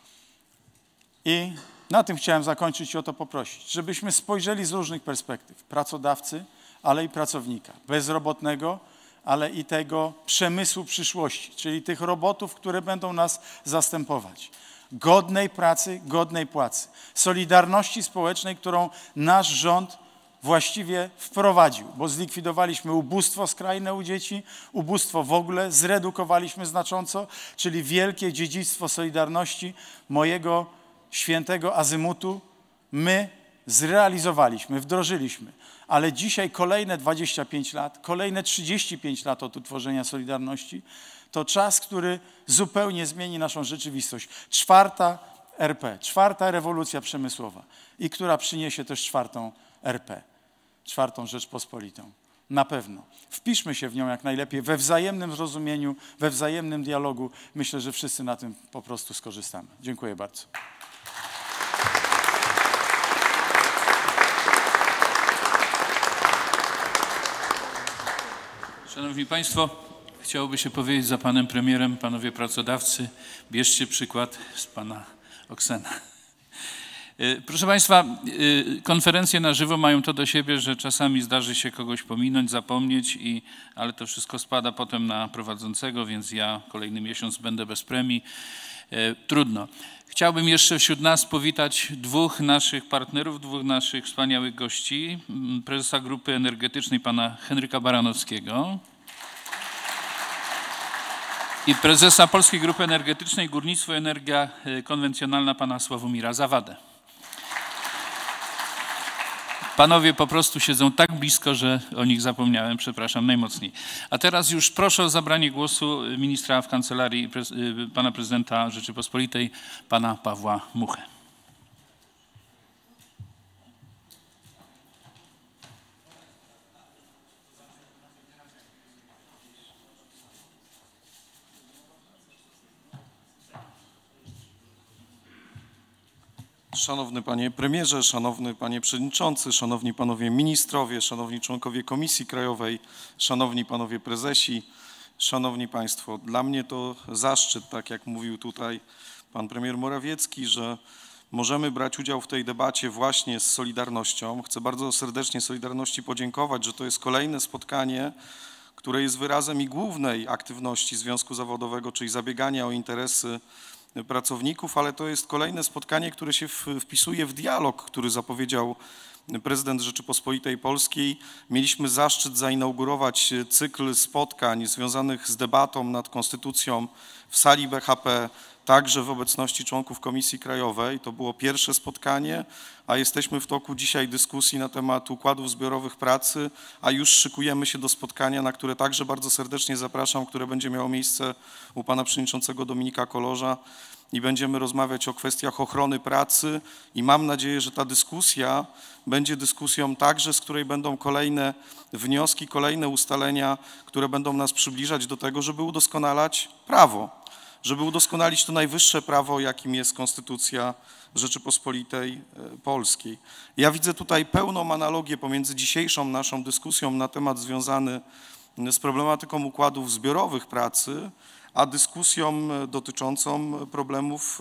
Speaker 4: I na tym chciałem zakończyć i o to poprosić, żebyśmy spojrzeli z różnych perspektyw. Pracodawcy, ale i pracownika. Bezrobotnego, ale i tego przemysłu przyszłości, czyli tych robotów, które będą nas zastępować. Godnej pracy, godnej płacy. Solidarności społecznej, którą nasz rząd właściwie wprowadził, bo zlikwidowaliśmy ubóstwo skrajne u dzieci, ubóstwo w ogóle zredukowaliśmy znacząco, czyli wielkie dziedzictwo Solidarności, mojego świętego azymutu, my zrealizowaliśmy, wdrożyliśmy. Ale dzisiaj kolejne dwadzieścia pięć lat, kolejne trzydzieści pięć lat od utworzenia Solidarności, to czas, który zupełnie zmieni naszą rzeczywistość. Czwarta R P, czwarta rewolucja przemysłowa i która przyniesie też czwartą R P, czwartą Rzeczpospolitą. Na pewno. Wpiszmy się w nią jak najlepiej, we wzajemnym zrozumieniu, we wzajemnym dialogu. Myślę, że wszyscy na tym po prostu skorzystamy. Dziękuję bardzo.
Speaker 2: Szanowni Państwo, chciałoby się powiedzieć za panem premierem, panowie pracodawcy, bierzcie przykład z pana Oksena. Proszę Państwa, konferencje na żywo mają to do siebie, że czasami zdarzy się kogoś pominąć, zapomnieć, i, ale to wszystko spada potem na prowadzącego, więc ja kolejny miesiąc będę bez premii. Trudno. Chciałbym jeszcze wśród nas powitać dwóch naszych partnerów, dwóch naszych wspaniałych gości. Prezesa Grupy Energetycznej pana Henryka Baranowskiego i prezesa Polskiej Grupy Energetycznej Górnictwo i Energia Konwencjonalna pana Sławomira Zawadę. Panowie po prostu siedzą tak blisko, że o nich zapomniałem, przepraszam najmocniej. A teraz już proszę o zabranie głosu ministra w Kancelarii prez, pana prezydenta Rzeczypospolitej, pana Pawła Muchę.
Speaker 5: Szanowny Panie Premierze, Szanowny Panie Przewodniczący, Szanowni Panowie Ministrowie, Szanowni Członkowie Komisji Krajowej, Szanowni Panowie Prezesi, Szanowni Państwo, dla mnie to zaszczyt, tak jak mówił tutaj Pan Premier Morawiecki, że możemy brać udział w tej debacie właśnie z Solidarnością. Chcę bardzo serdecznie Solidarności podziękować, że to jest kolejne spotkanie, które jest wyrazem i głównej aktywności Związku Zawodowego, czyli zabiegania o interesy pracowników, ale to jest kolejne spotkanie, które się wpisuje w dialog, który zapowiedział prezydent Rzeczypospolitej Polskiej, mieliśmy zaszczyt zainaugurować cykl spotkań związanych z debatą nad konstytucją w sali B H P, także w obecności członków Komisji Krajowej. To było pierwsze spotkanie, a jesteśmy w toku dzisiaj dyskusji na temat układów zbiorowych pracy, a już szykujemy się do spotkania, na które także bardzo serdecznie zapraszam, które będzie miało miejsce u pana przewodniczącego Dominika Kolorza i będziemy rozmawiać o kwestiach ochrony pracy i mam nadzieję, że ta dyskusja będzie dyskusją także, z której będą kolejne wnioski, kolejne ustalenia, które będą nas przybliżać do tego, żeby udoskonalać prawo, żeby udoskonalić to najwyższe prawo, jakim jest Konstytucja Rzeczypospolitej Polskiej. Ja widzę tutaj pełną analogię pomiędzy dzisiejszą naszą dyskusją na temat związany z problematyką układów zbiorowych pracy, a dyskusją dotyczącą problemów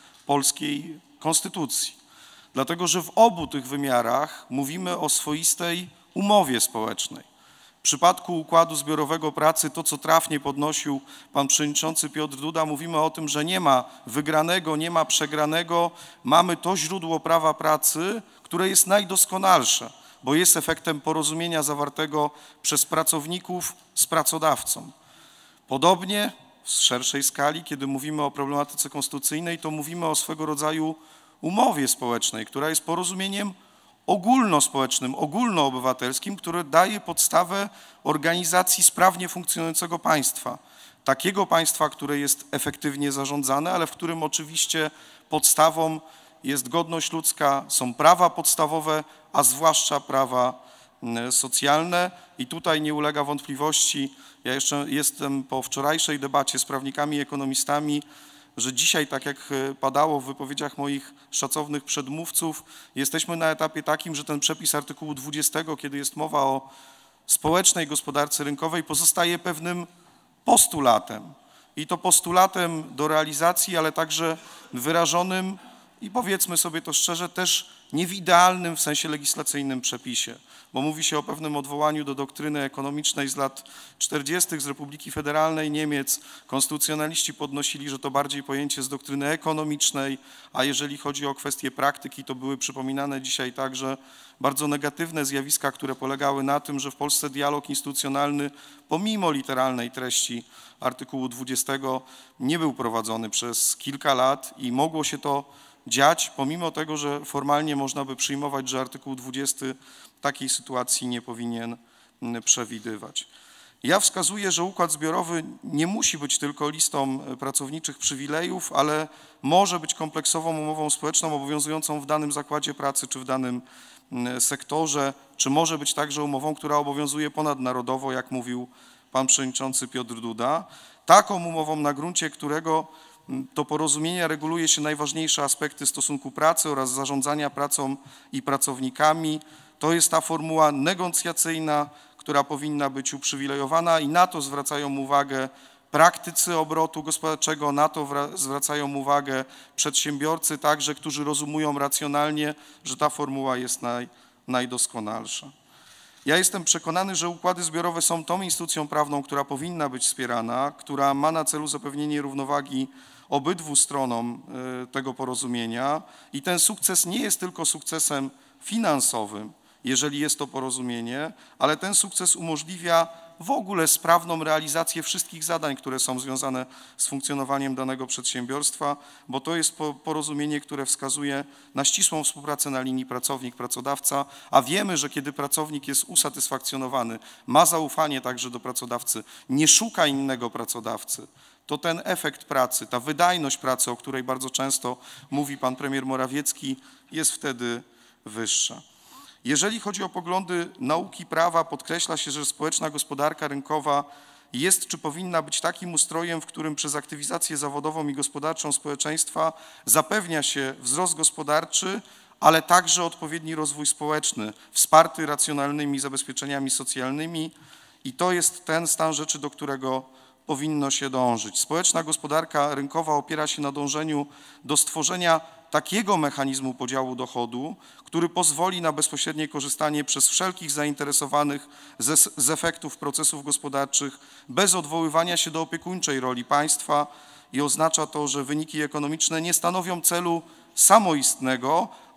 Speaker 5: polskiej konstytucji. Dlatego, że w obu tych wymiarach mówimy o swoistej umowie społecznej. W przypadku układu zbiorowego pracy, to co trafnie podnosił pan przewodniczący Piotr Duda, mówimy o tym, że nie ma wygranego, nie ma przegranego, mamy to źródło prawa pracy, które jest najdoskonalsze, bo jest efektem porozumienia zawartego przez pracowników z pracodawcą. Podobnie w szerszej skali, kiedy mówimy o problematyce konstytucyjnej, to mówimy o swego rodzaju umowie społecznej, która jest porozumieniem ogólnospołecznym, ogólnoobywatelskim, które daje podstawę organizacji sprawnie funkcjonującego państwa. Takiego państwa, które jest efektywnie zarządzane, ale w którym oczywiście podstawą jest godność ludzka, są prawa podstawowe, a zwłaszcza prawa socjalne. I tutaj nie ulega wątpliwości, ja jeszcze jestem po wczorajszej debacie z prawnikami i ekonomistami, że dzisiaj, tak jak padało w wypowiedziach moich szacownych przedmówców, jesteśmy na etapie takim, że ten przepis artykułu dwudziestego, kiedy jest mowa o społecznej gospodarce rynkowej, pozostaje pewnym postulatem. I to postulatem do realizacji, ale także wyrażonym i powiedzmy sobie to szczerze, też nie w idealnym w sensie legislacyjnym przepisie, bo mówi się o pewnym odwołaniu do doktryny ekonomicznej z lat czterdziestych z Republiki Federalnej Niemiec. Konstytucjonaliści podnosili, że to bardziej pojęcie z doktryny ekonomicznej, a jeżeli chodzi o kwestie praktyki, to były przypominane dzisiaj także bardzo negatywne zjawiska, które polegały na tym, że w Polsce dialog instytucjonalny pomimo literalnej treści artykułu dwudziestego nie był prowadzony przez kilka lat i mogło się to dziać, pomimo tego, że formalnie można by przyjmować, że artykuł dwudziesty takiej sytuacji nie powinien przewidywać. Ja wskazuję, że układ zbiorowy nie musi być tylko listą pracowniczych przywilejów, ale może być kompleksową umową społeczną obowiązującą w danym zakładzie pracy czy w danym sektorze, czy może być także umową, która obowiązuje ponadnarodowo, jak mówił pan przewodniczący Piotr Duda. Taką umową, na gruncie którego to porozumienia reguluje się najważniejsze aspekty stosunku pracy oraz zarządzania pracą i pracownikami. To jest ta formuła negocjacyjna, która powinna być uprzywilejowana i na to zwracają uwagę praktycy obrotu gospodarczego, na to zwracają uwagę przedsiębiorcy także, którzy rozumują racjonalnie, że ta formuła jest naj, najdoskonalsza. Ja jestem przekonany, że układy zbiorowe są tą instytucją prawną, która powinna być wspierana, która ma na celu zapewnienie równowagi obydwu stronom tego porozumienia i ten sukces nie jest tylko sukcesem finansowym, jeżeli jest to porozumienie, ale ten sukces umożliwia w ogóle sprawną realizację wszystkich zadań, które są związane z funkcjonowaniem danego przedsiębiorstwa, bo to jest porozumienie, które wskazuje na ścisłą współpracę na linii pracownik-pracodawca, a wiemy, że kiedy pracownik jest usatysfakcjonowany, ma zaufanie także do pracodawcy, nie szuka innego pracodawcy, to ten efekt pracy, ta wydajność pracy, o której bardzo często mówi pan premier Morawiecki, jest wtedy wyższa. Jeżeli chodzi o poglądy nauki prawa, podkreśla się, że społeczna gospodarka rynkowa jest czy powinna być takim ustrojem, w którym przez aktywizację zawodową i gospodarczą społeczeństwa zapewnia się wzrost gospodarczy, ale także odpowiedni rozwój społeczny, wsparty racjonalnymi zabezpieczeniami socjalnymi i to jest ten stan rzeczy, do którego powinno się dążyć. Społeczna gospodarka rynkowa opiera się na dążeniu do stworzenia takiego mechanizmu podziału dochodu, który pozwoli na bezpośrednie korzystanie przez wszelkich zainteresowanych ze, z efektów procesów gospodarczych bez odwoływania się do opiekuńczej roli państwa i oznacza to, że wyniki ekonomiczne nie stanowią celu samoistnego,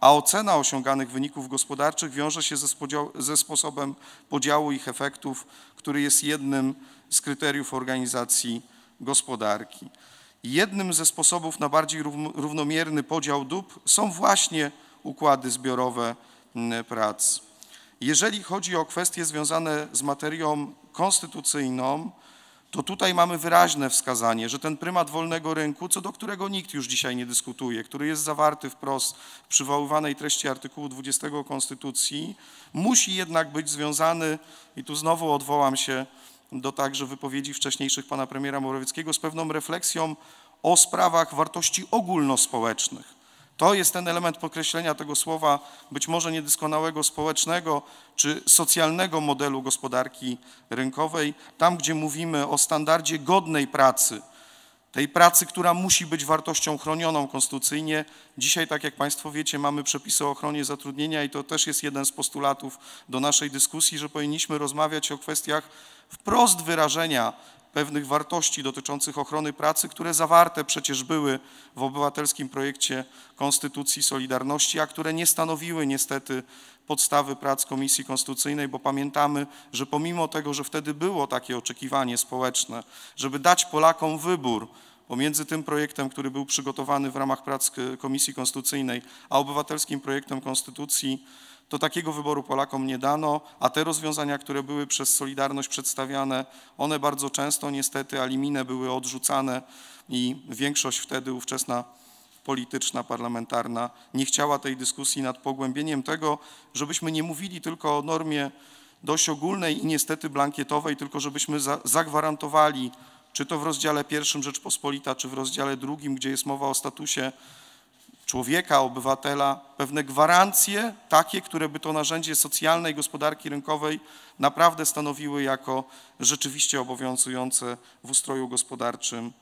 Speaker 5: a ocena osiąganych wyników gospodarczych wiąże się ze, ze sposobem podziału ich efektów, który jest jednym z kryteriów organizacji gospodarki. Jednym ze sposobów na bardziej równomierny podział dóbr są właśnie układy zbiorowe prac. Jeżeli chodzi o kwestie związane z materią konstytucyjną, to tutaj mamy wyraźne wskazanie, że ten prymat wolnego rynku, co do którego nikt już dzisiaj nie dyskutuje, który jest zawarty wprost w przywoływanej treści artykułu dwudziestego Konstytucji, musi jednak być związany, i tu znowu odwołam się do także wypowiedzi wcześniejszych pana premiera Morawieckiego, z pewną refleksją o sprawach wartości ogólnospołecznych. To jest ten element podkreślenia tego słowa, być może niedoskonałego społecznego czy socjalnego modelu gospodarki rynkowej, tam gdzie mówimy o standardzie godnej pracy, tej pracy, która musi być wartością chronioną konstytucyjnie. Dzisiaj, tak jak państwo wiecie, mamy przepisy o ochronie zatrudnienia i to też jest jeden z postulatów do naszej dyskusji, że powinniśmy rozmawiać o kwestiach wprost wyrażenia pewnych wartości dotyczących ochrony pracy, które zawarte przecież były w obywatelskim projekcie Konstytucji Solidarności, a które nie stanowiły niestety podstawy prac Komisji Konstytucyjnej, bo pamiętamy, że pomimo tego, że wtedy było takie oczekiwanie społeczne, żeby dać Polakom wybór pomiędzy tym projektem, który był przygotowany w ramach prac Komisji Konstytucyjnej, a obywatelskim projektem Konstytucji, to takiego wyboru Polakom nie dano, a te rozwiązania, które były przez Solidarność przedstawiane, one bardzo często niestety a limine były odrzucane i większość wtedy ówczesna polityczna, parlamentarna nie chciała tej dyskusji nad pogłębieniem tego, żebyśmy nie mówili tylko o normie dość ogólnej i niestety blankietowej, tylko żebyśmy za, zagwarantowali, czy to w rozdziale pierwszym Rzeczpospolita, czy w rozdziale drugim, gdzie jest mowa o statusie człowieka, obywatela, pewne gwarancje takie, które by to narzędzie socjalnej gospodarki rynkowej naprawdę stanowiły jako rzeczywiście obowiązujące w ustroju gospodarczym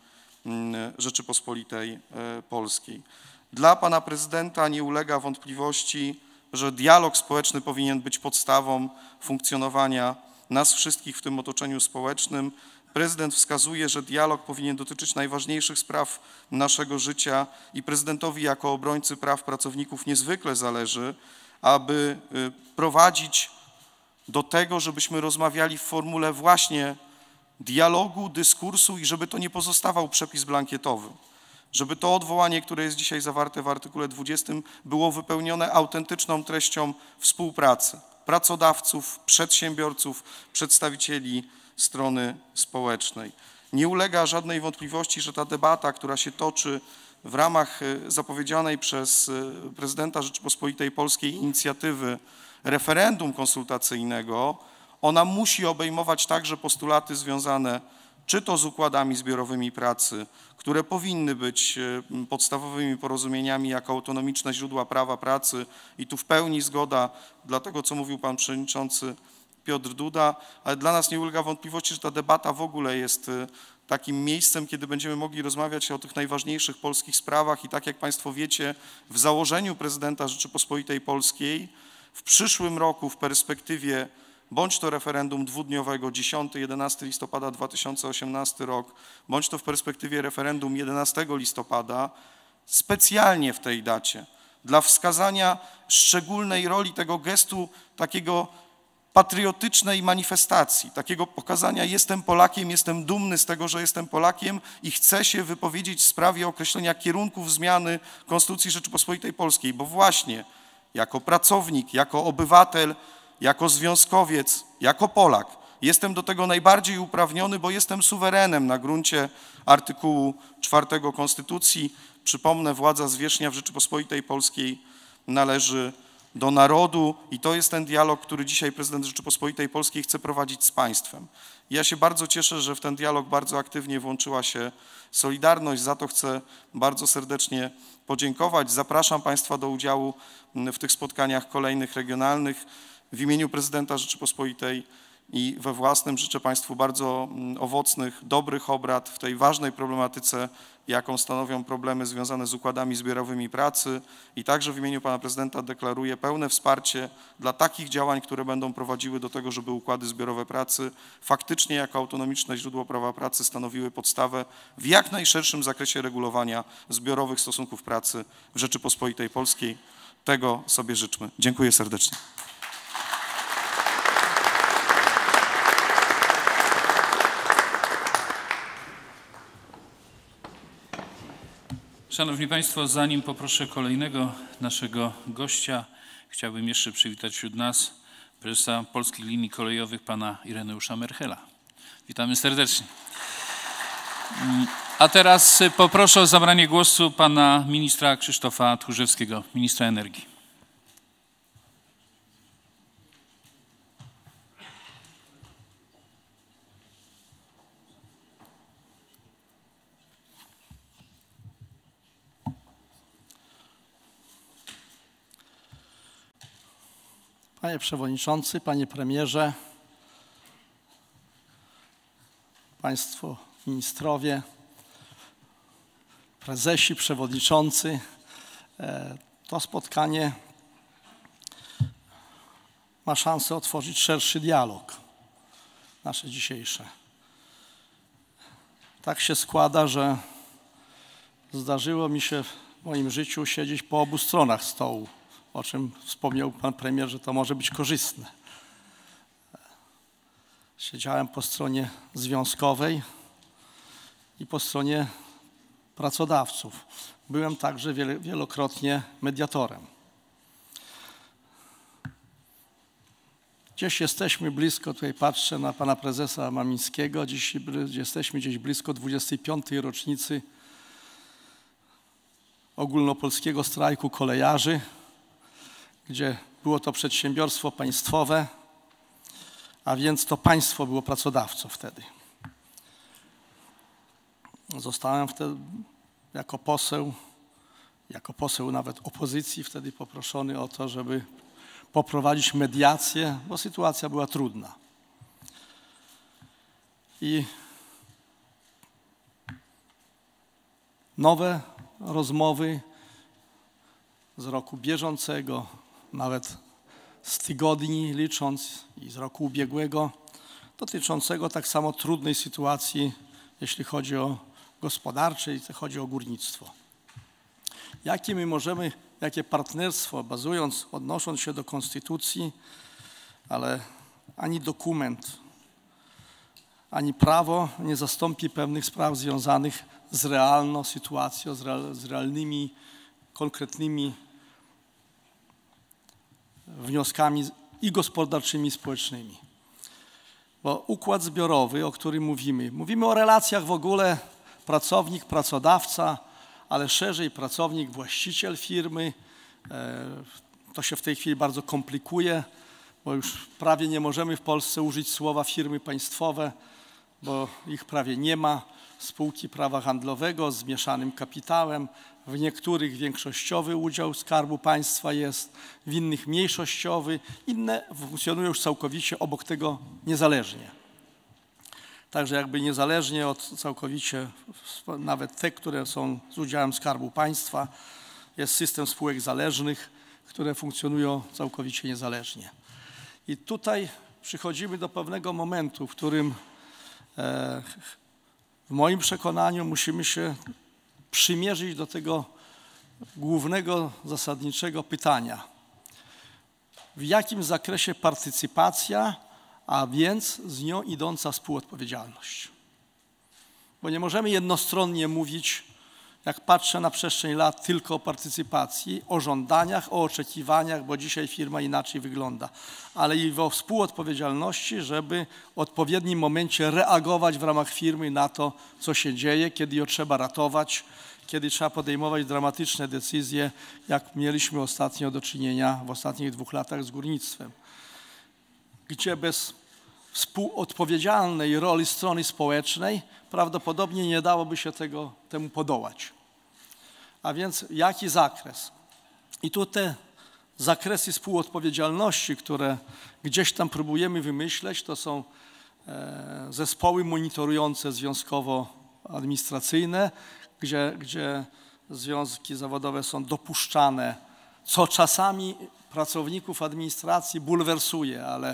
Speaker 5: Rzeczypospolitej Polskiej. Dla pana prezydenta nie ulega wątpliwości, że dialog społeczny powinien być podstawą funkcjonowania nas wszystkich w tym otoczeniu społecznym. Prezydent wskazuje, że dialog powinien dotyczyć najważniejszych spraw naszego życia i prezydentowi jako obrońcy praw pracowników niezwykle zależy, aby prowadzić do tego, żebyśmy rozmawiali w formule właśnie dialogu, dyskursu i żeby to nie pozostawał przepis blankietowy. Żeby to odwołanie, które jest dzisiaj zawarte w artykule dwudziestym, było wypełnione autentyczną treścią współpracy pracodawców, przedsiębiorców, przedstawicieli strony społecznej. Nie ulega żadnej wątpliwości, że ta debata, która się toczy w ramach zapowiedzianej przez prezydenta Rzeczypospolitej Polskiej inicjatywy referendum konsultacyjnego, ona musi obejmować także postulaty związane czy to z układami zbiorowymi pracy, które powinny być podstawowymi porozumieniami jako autonomiczne źródła prawa pracy i tu w pełni zgoda dla tego, co mówił pan przewodniczący Piotr Duda, ale dla nas nie ulega wątpliwości, że ta debata w ogóle jest takim miejscem, kiedy będziemy mogli rozmawiać o tych najważniejszych polskich sprawach i tak jak państwo wiecie, w założeniu prezydenta Rzeczypospolitej Polskiej w przyszłym roku w perspektywie bądź to referendum dwudniowego dziesiątego do jedenastego listopada dwa tysiące osiemnasty rok, bądź to w perspektywie referendum jedenastego listopada, specjalnie w tej dacie dla wskazania szczególnej roli tego gestu takiego patriotycznej manifestacji, takiego pokazania jestem Polakiem, jestem dumny z tego, że jestem Polakiem i chcę się wypowiedzieć w sprawie określenia kierunków zmiany Konstytucji Rzeczypospolitej Polskiej, bo właśnie jako pracownik, jako obywatel, jako związkowiec, jako Polak jestem do tego najbardziej uprawniony, bo jestem suwerenem na gruncie artykułu czwartego Konstytucji. Przypomnę, władza zwierzchnia w Rzeczypospolitej Polskiej należy do narodu i to jest ten dialog, który dzisiaj prezydent Rzeczypospolitej Polskiej chce prowadzić z państwem. Ja się bardzo cieszę, że w ten dialog bardzo aktywnie włączyła się Solidarność, za to chcę bardzo serdecznie podziękować. Zapraszam państwa do udziału w tych spotkaniach kolejnych regionalnych. W imieniu prezydenta Rzeczypospolitej i we własnym życzę państwu bardzo owocnych, dobrych obrad w tej ważnej problematyce, jaką stanowią problemy związane z układami zbiorowymi pracy i także w imieniu pana prezydenta deklaruję pełne wsparcie dla takich działań, które będą prowadziły do tego, żeby układy zbiorowe pracy faktycznie jako autonomiczne źródło prawa pracy stanowiły podstawę w jak najszerszym zakresie regulowania zbiorowych stosunków pracy w Rzeczypospolitej Polskiej. Tego sobie życzmy. Dziękuję serdecznie.
Speaker 2: Szanowni Państwo, zanim poproszę kolejnego naszego gościa, chciałbym jeszcze przywitać wśród nas prezesa Polskich Linii Kolejowych, pana Ireneusza Merchela. Witamy serdecznie. A teraz poproszę o zabranie głosu pana ministra Krzysztofa Tchórzewskiego, ministra energii.
Speaker 6: Panie Przewodniczący, Panie Premierze, Państwo Ministrowie, Prezesi, Przewodniczący, to spotkanie ma szansę otworzyć szerszy dialog, nasze dzisiejsze. Tak się składa, że zdarzyło mi się w moim życiu siedzieć po obu stronach stołu, o czym wspomniał pan premier, że to może być korzystne. Siedziałem po stronie związkowej i po stronie pracodawców. Byłem także wielokrotnie mediatorem. Gdzieś jesteśmy blisko, tutaj patrzę na pana prezesa Mamińskiego, dziś jesteśmy gdzieś blisko dwudziestej piątej rocznicy ogólnopolskiego strajku kolejarzy, gdzie było to przedsiębiorstwo państwowe, a więc to państwo było pracodawcą wtedy. Zostałem wtedy jako poseł, jako poseł nawet opozycji wtedy poproszony o to, żeby poprowadzić mediację, bo sytuacja była trudna. I nowe rozmowy z roku bieżącego, nawet z tygodni licząc i z roku ubiegłego, dotyczącego tak samo trudnej sytuacji, jeśli chodzi o gospodarcze, jeśli chodzi o górnictwo. Jakie my możemy, jakie partnerstwo, bazując, odnosząc się do konstytucji, ale ani dokument, ani prawo nie zastąpi pewnych spraw związanych z realną sytuacją, z, real, z realnymi, konkretnymi wnioskami i gospodarczymi, i społecznymi. Bo układ zbiorowy, o którym mówimy, mówimy o relacjach w ogóle pracownik, pracodawca, ale szerzej pracownik, właściciel firmy. To się w tej chwili bardzo komplikuje, bo już prawie nie możemy w Polsce użyć słowa firmy państwowe, bo ich prawie nie ma. Spółki prawa handlowego z mieszanym kapitałem, w niektórych większościowy udział Skarbu Państwa jest, w innych mniejszościowy, inne funkcjonują już całkowicie obok tego niezależnie. Także jakby niezależnie od całkowicie, nawet te, które są z udziałem Skarbu Państwa, jest system spółek zależnych, które funkcjonują całkowicie niezależnie. I tutaj przychodzimy do pewnego momentu, w którym e, w moim przekonaniu musimy się przymierzyć do tego głównego, zasadniczego pytania. W jakim zakresie partycypacja, a więc z nią idąca współodpowiedzialność? Bo nie możemy jednostronnie mówić, jak patrzę na przestrzeń lat, tylko o partycypacji, o żądaniach, o oczekiwaniach, bo dzisiaj firma inaczej wygląda, ale i o współodpowiedzialności, żeby w odpowiednim momencie reagować w ramach firmy na to, co się dzieje, kiedy ją trzeba ratować, kiedy trzeba podejmować dramatyczne decyzje, jak mieliśmy ostatnio do czynienia w ostatnich dwóch latach z górnictwem, gdzie bez współodpowiedzialnej roli strony społecznej prawdopodobnie nie dałoby się tego, temu podołać. A więc jaki zakres? I tu te zakresy współodpowiedzialności, które gdzieś tam próbujemy wymyśleć, to są e, zespoły monitorujące związkowo-administracyjne, gdzie, gdzie związki zawodowe są dopuszczane, co czasami pracowników administracji bulwersuje, ale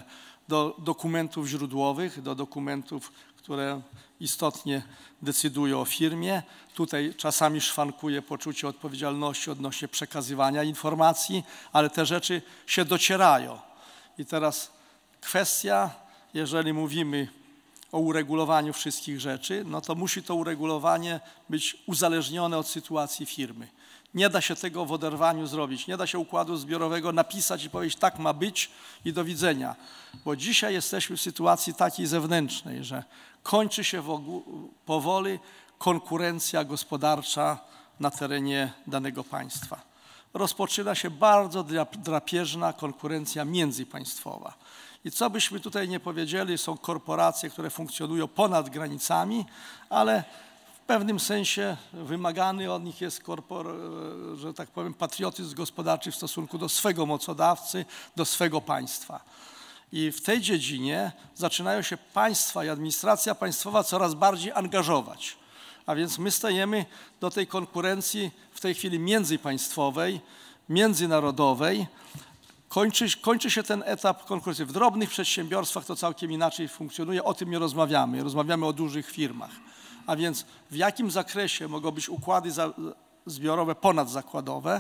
Speaker 6: do dokumentów źródłowych, do dokumentów, które istotnie decydują o firmie. Tutaj czasami szwankuje poczucie odpowiedzialności odnośnie przekazywania informacji, ale te rzeczy się docierają. I teraz kwestia, jeżeli mówimy o uregulowaniu wszystkich rzeczy, no to musi to uregulowanie być uzależnione od sytuacji firmy. Nie da się tego w oderwaniu zrobić. Nie da się układu zbiorowego napisać i powiedzieć, tak ma być i do widzenia. Bo dzisiaj jesteśmy w sytuacji takiej zewnętrznej, że kończy się powoli konkurencja gospodarcza na terenie danego państwa. Rozpoczyna się bardzo drapieżna konkurencja międzypaństwowa. I co byśmy tutaj nie powiedzieli, są korporacje, które funkcjonują ponad granicami, ale w pewnym sensie wymagany od nich jest, korpor, że tak powiem, patriotyzm gospodarczy w stosunku do swego mocodawcy, do swego państwa. I w tej dziedzinie zaczynają się państwa i administracja państwowa coraz bardziej angażować. A więc my stajemy do tej konkurencji w tej chwili międzypaństwowej, międzynarodowej. Kończy, kończy się ten etap konkurencji. W drobnych przedsiębiorstwach to całkiem inaczej funkcjonuje, o tym nie rozmawiamy. Rozmawiamy o dużych firmach. A więc w jakim zakresie mogą być układy zbiorowe ponadzakładowe?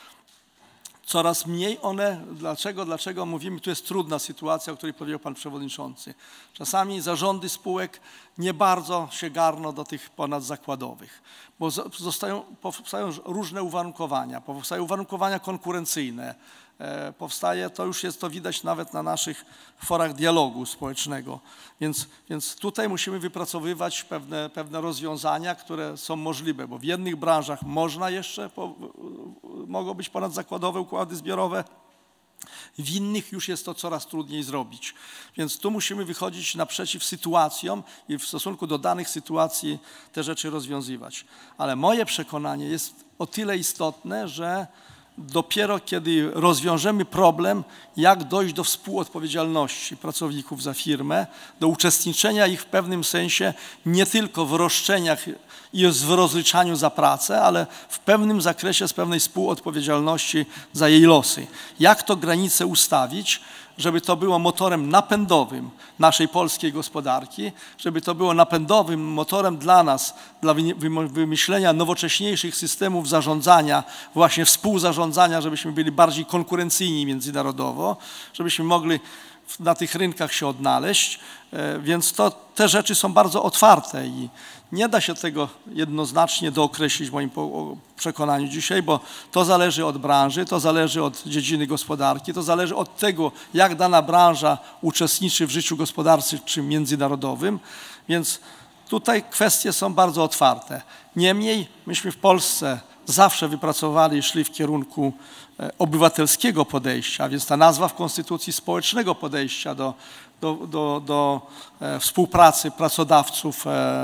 Speaker 6: Coraz mniej one, dlaczego, dlaczego mówimy, tu jest trudna sytuacja, o której powiedział pan przewodniczący. Czasami zarządy spółek nie bardzo się garną do tych ponadzakładowych, bo zostają, powstają różne uwarunkowania, powstają uwarunkowania konkurencyjne, powstaje, to już jest to widać nawet na naszych forach dialogu społecznego. Więc, więc tutaj musimy wypracowywać pewne, pewne rozwiązania, które są możliwe, bo w jednych branżach można jeszcze, po, mogą być ponadzakładowe układy zbiorowe, w innych już jest to coraz trudniej zrobić. Więc tu musimy wychodzić naprzeciw sytuacjom i w stosunku do danych sytuacji te rzeczy rozwiązywać. Ale moje przekonanie jest o tyle istotne, że dopiero kiedy rozwiążemy problem, jak dojść do współodpowiedzialności pracowników za firmę, do uczestniczenia ich w pewnym sensie nie tylko w roszczeniach i w rozliczaniu za pracę, ale w pewnym zakresie z pewnej współodpowiedzialności za jej losy. Jak to granice ustawić, żeby to było motorem napędowym naszej polskiej gospodarki, żeby to było napędowym motorem dla nas, dla wymyślenia nowocześniejszych systemów zarządzania, właśnie współzarządzania, żebyśmy byli bardziej konkurencyjni międzynarodowo, żebyśmy mogli na tych rynkach się odnaleźć, więc to, te rzeczy są bardzo otwarte i nie da się tego jednoznacznie dookreślić w moim przekonaniu dzisiaj, bo to zależy od branży, to zależy od dziedziny gospodarki, to zależy od tego, jak dana branża uczestniczy w życiu gospodarczym międzynarodowym, więc tutaj kwestie są bardzo otwarte. Niemniej myśmy w Polsce zawsze wypracowali i szli w kierunku obywatelskiego podejścia, a więc ta nazwa w Konstytucji społecznego podejścia do, do, do, do współpracy pracodawców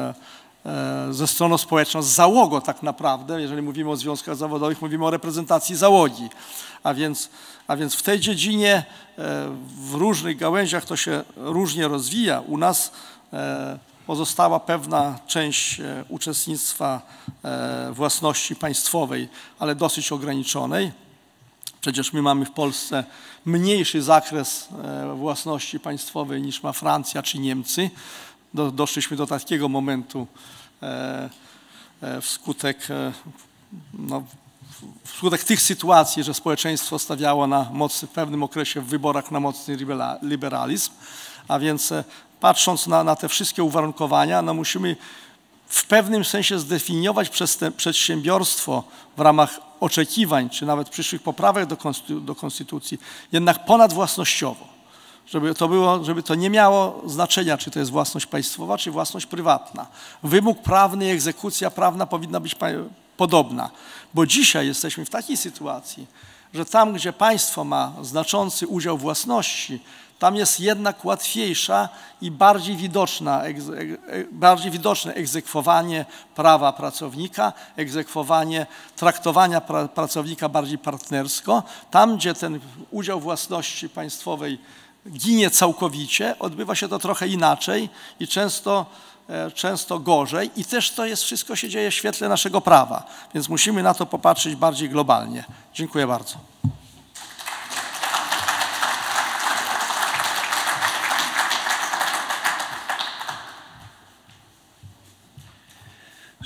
Speaker 6: ze stroną społeczną, z załogą tak naprawdę, jeżeli mówimy o związkach zawodowych, mówimy o reprezentacji załogi, a więc, a więc w tej dziedzinie w różnych gałęziach to się różnie rozwija. U nas pozostała pewna część uczestnictwa własności państwowej, ale dosyć ograniczonej. Przecież my mamy w Polsce mniejszy zakres własności państwowej niż ma Francja czy Niemcy. Do, doszliśmy do takiego momentu e, e, wskutek, e, no, wskutek tych sytuacji, że społeczeństwo stawiało na mocy, w pewnym okresie w wyborach na mocny liberalizm, a więc e, patrząc na, na te wszystkie uwarunkowania, no musimy w pewnym sensie zdefiniować przez te przedsiębiorstwo w ramach oczekiwań, czy nawet przyszłych poprawek do, konstytu, do konstytucji, jednak ponadwłasnościowo. Żeby to, było, żeby to nie miało znaczenia, czy to jest własność państwowa, czy własność prywatna. Wymóg prawny i egzekucja prawna powinna być podobna, bo dzisiaj jesteśmy w takiej sytuacji, że tam, gdzie państwo ma znaczący udział własności, tam jest jednak łatwiejsza i bardziej widoczna, bardziej widoczne egzekwowanie prawa pracownika, egzekwowanie traktowania pra, pracownika bardziej partnersko. Tam, gdzie ten udział własności państwowej ginie całkowicie, odbywa się to trochę inaczej i często, często gorzej i też to jest, wszystko się dzieje w świetle naszego prawa, więc musimy na to popatrzeć bardziej globalnie. Dziękuję bardzo.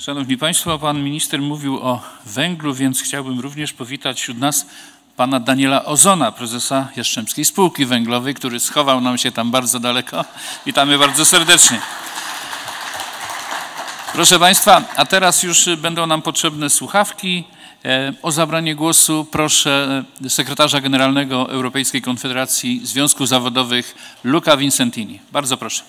Speaker 2: Szanowni Państwo, pan minister mówił o węglu, więc chciałbym również powitać wśród nas pana Daniela Ozona, prezesa Jastrzębskiej Spółki Węglowej, który schował nam się tam bardzo daleko. Witamy bardzo serdecznie. Proszę Państwa, a teraz już będą nam potrzebne słuchawki. O zabranie głosu proszę sekretarza generalnego Europejskiej Konfederacji Związków Zawodowych Luca Vincentini. Bardzo proszę.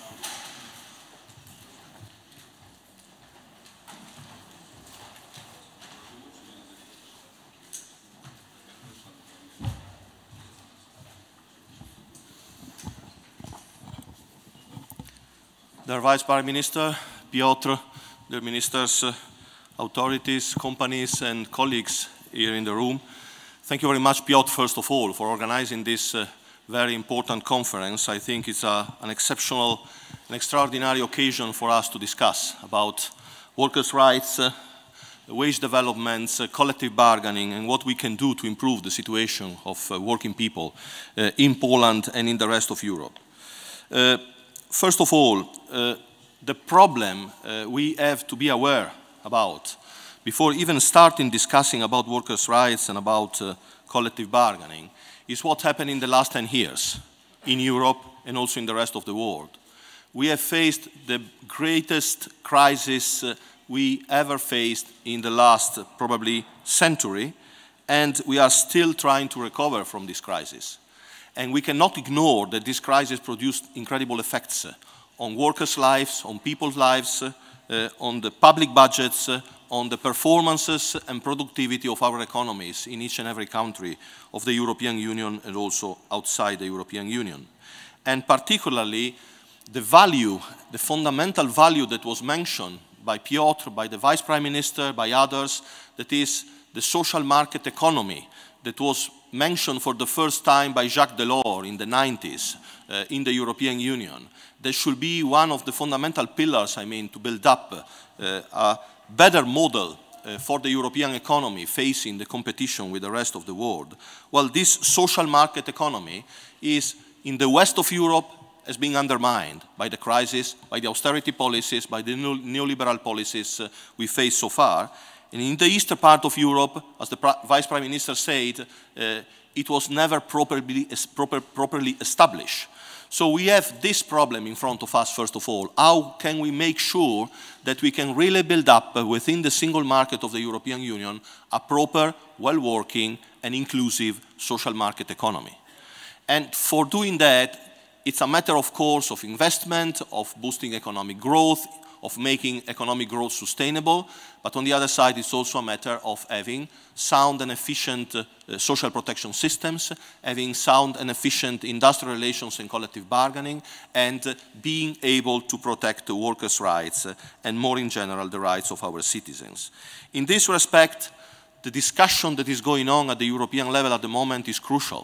Speaker 7: Dear Vice Prime Minister, Piotr, dear ministers, uh, authorities, companies and colleagues here in the room, thank you very much, Piotr, first of all, for organizing this uh, very important conference. I think it's a, an exceptional and extraordinary occasion for us to discuss about workers' rights, uh, wage developments, uh, collective bargaining, and what we can do to improve the situation of uh, working people uh, in Poland and in the rest of Europe. Uh, First of all, uh, the problem uh, we have to be aware about before even starting discussing about workers' rights and about uh, collective bargaining is what happened in the last ten years in Europe and also in the rest of the world. We have faced the greatest crisis uh, we ever faced in the last uh, probably century, and we are still trying to recover from this crisis. And we cannot ignore that this crisis produced incredible effects uh, on workers' lives, on people's lives, uh, uh, on the public budgets, uh, on the performances and productivity of our economies in each and every country of the European Union and also outside the European Union. And particularly, the value, the fundamental value that was mentioned by Piotr, by the Vice Prime Minister, by others, that is the social market economy, that was mentioned for the first time by Jacques Delors in the nineties uh, in the European Union. There should be one of the fundamental pillars, I mean, to build up uh, a better model uh, for the European economy facing the competition with the rest of the world. Well, this social market economy is, in the west of Europe, has been undermined by the crisis, by the austerity policies, by the neoliberal policies uh, we face so far. And in the eastern part of Europe, as the Vice Prime Minister said, uh, it was never properly, proper, properly established. So we have this problem in front of us, first of all. How can we make sure that we can really build up uh, within the single market of the European Union a proper, well-working and inclusive social market economy? And for doing that, it's a matter, of course, of investment, of boosting economic growth, of making economic growth sustainable, but on the other side, it's also a matter of having sound and efficient uh, social protection systems, having sound and efficient industrial relations and collective bargaining, and uh, being able to protect the workers' rights uh, and more in general the rights of our citizens. In this respect, the discussion that is going on at the European level at the moment is crucial.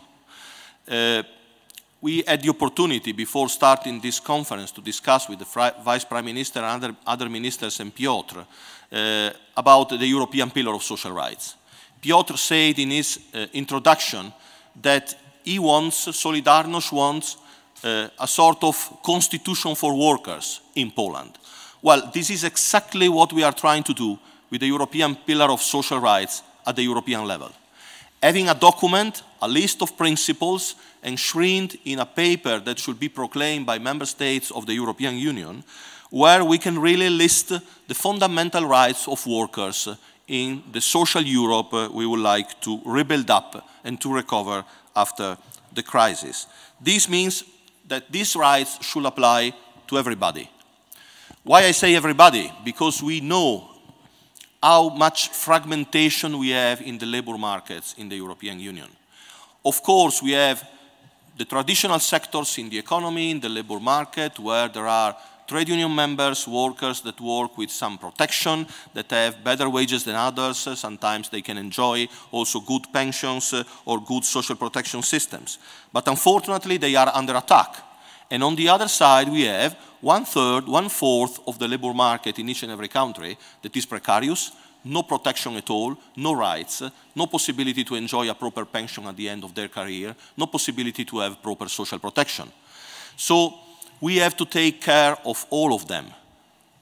Speaker 7: Uh, We had the opportunity before starting this conference to discuss with the Vice Prime Minister and other, other ministers and Piotr uh, about the European Pillar of Social Rights. Piotr said in his uh, introduction that he wants, Solidarność wants, uh, a sort of constitution for workers in Poland. Well, this is exactly what we are trying to do with the European Pillar of Social Rights at the European level. Having a document, a list of principles, enshrined in a paper that should be proclaimed by member states of the European Union, where we can really list the fundamental rights of workers in the social Europe we would like to rebuild up and to recover after the crisis. This means that these rights should apply to everybody. Why I say everybody? Because we know how much fragmentation we have in the labor markets in the European Union. Of course, we have the traditional sectors in the economy, in the labor market, where there are trade union members, workers that work with some protection, that have better wages than others. Sometimes they can enjoy also good pensions or good social protection systems. But unfortunately, they are under attack. And on the other side, we have one-third, one-fourth of the labor market in each and every country that is precarious, no protection at all, no rights, no possibility to enjoy a proper pension at the end of their career, no possibility to have proper social protection. So we have to take care of all of them.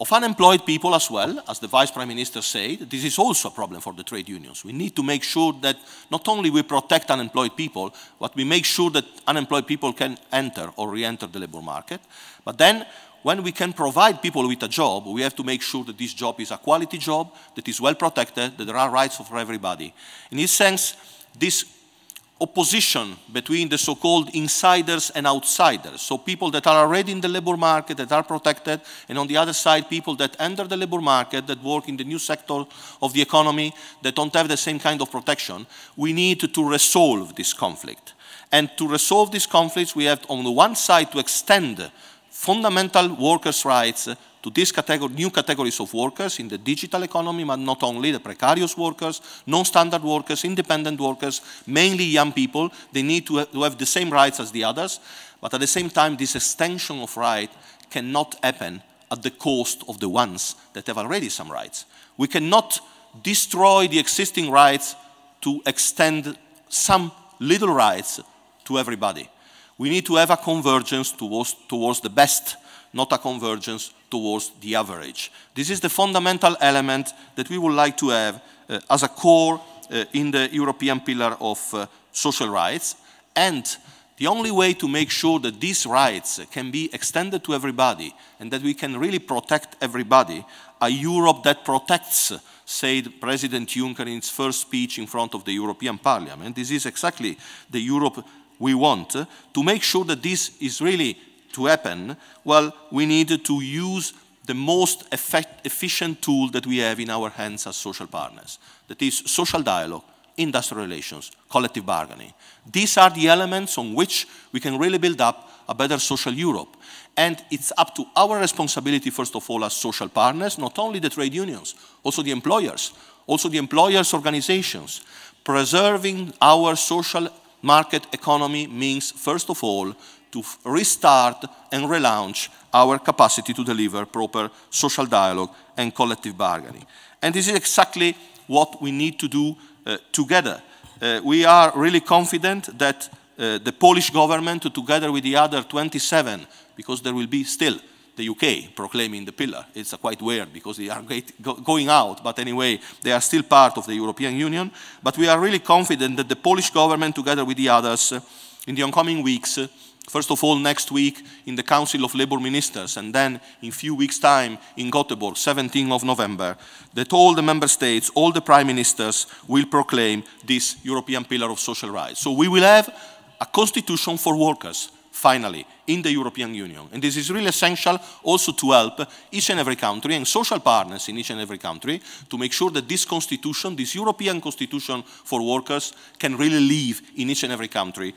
Speaker 7: of unemployed people as well, as the Vice Prime Minister said. This is also a problem for the trade unions. We need to make sure that not only we protect unemployed people, but we make sure that unemployed people can enter or re-enter the labor market. But then, when we can provide people with a job, we have to make sure that this job is a quality job, that is well protected, that there are rights for everybody. In this sense, this opposition between the so-called insiders and outsiders, so people that are already in the labor market, that are protected, and on the other side, people that enter the labor market, that work in the new sector of the economy, that don't have the same kind of protection, we need to resolve this conflict. And to resolve these conflicts, we have on the one side to extend fundamental workers' rights to these category, new categories of workers in the digital economy, but not only, the precarious workers, non-standard workers, independent workers, mainly young people. They need to have, to have the same rights as the others, but at the same time, this extension of right cannot happen at the cost of the ones that have already some rights. We cannot destroy the existing rights to extend some little rights to everybody. We need to have a convergence towards, towards the best, not a convergence towards the average. This is the fundamental element that we would like to have uh, as a core uh, in the European pillar of uh, social rights. And the only way to make sure that these rights can be extended to everybody and that we can really protect everybody, a Europe that protects, said President Juncker in his first speech in front of the European Parliament. This is exactly the Europe we want. Uh, to make sure that this is really to happen, well, we need to use the most effect, efficient tool that we have in our hands as social partners. That is social dialogue, industrial relations, collective bargaining. These are the elements on which we can really build up a better social Europe. And it's up to our responsibility, first of all, as social partners, not only the trade unions, also the employers, also the employers' organizations. Preserving our social market economy means, first of all, to restart and relaunch our capacity to deliver proper social dialogue and collective bargaining. And this is exactly what we need to do uh, together. Uh, we are really confident that uh, the Polish government, together with the other twenty-seven, because there will be still the U K proclaiming the pillar. It's uh, quite weird because they are go going out, but anyway, they are still part of the European Union. But we are really confident that the Polish government, together with the others, uh, in the oncoming weeks, uh, first of all, next week in the Council of Labour Ministers, and then in a few weeks' time in Gothenburg, seventeenth of November, that all the member states, all the prime ministers will proclaim this European pillar of social rights. So we will have a constitution for workers, finally, in the European Union. And this is really essential also to help each and every country and social partners in each and every country to make sure that this constitution, this European constitution for workers, can really live in each and every country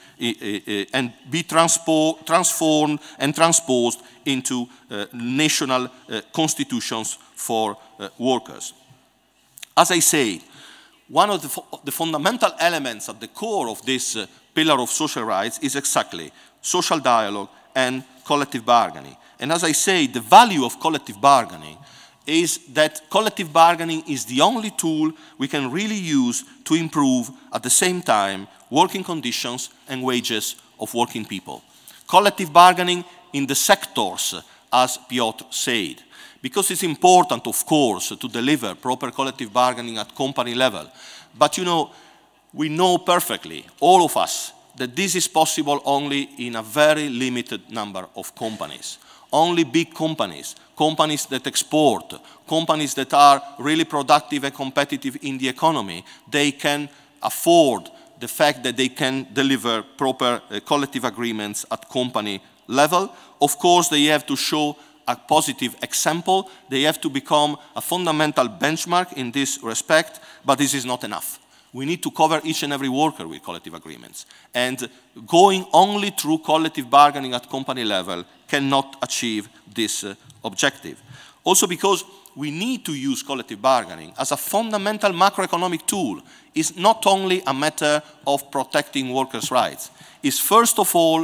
Speaker 7: and be transpo transformed and transposed into uh, national uh, constitutions for uh, workers. As I said, one of the, fu the fundamental elements at the core of this uh, pillar of social rights is exactly social dialogue and collective bargaining. And as I say, the value of collective bargaining is that collective bargaining is the only tool we can really use to improve, at the same time, working conditions and wages of working people. Collective bargaining in the sectors, as Piotr said, because it's important, of course, to deliver proper collective bargaining at company level. But you know, we know perfectly, all of us, that this is possible only in a very limited number of companies. Only big companies, companies that export, companies that are really productive and competitive in the economy, they can afford the fact that they can deliver proper uh, collective agreements at company level. Of course, they have to show a positive example. They have to become a fundamental benchmark in this respect, but this is not enough. We need to cover each and every worker with collective agreements. And going only through collective bargaining at company level cannot achieve this uh, objective. Also because we need to use collective bargaining as a fundamental macroeconomic tool. It's not only a matter of protecting workers' rights. It's first of all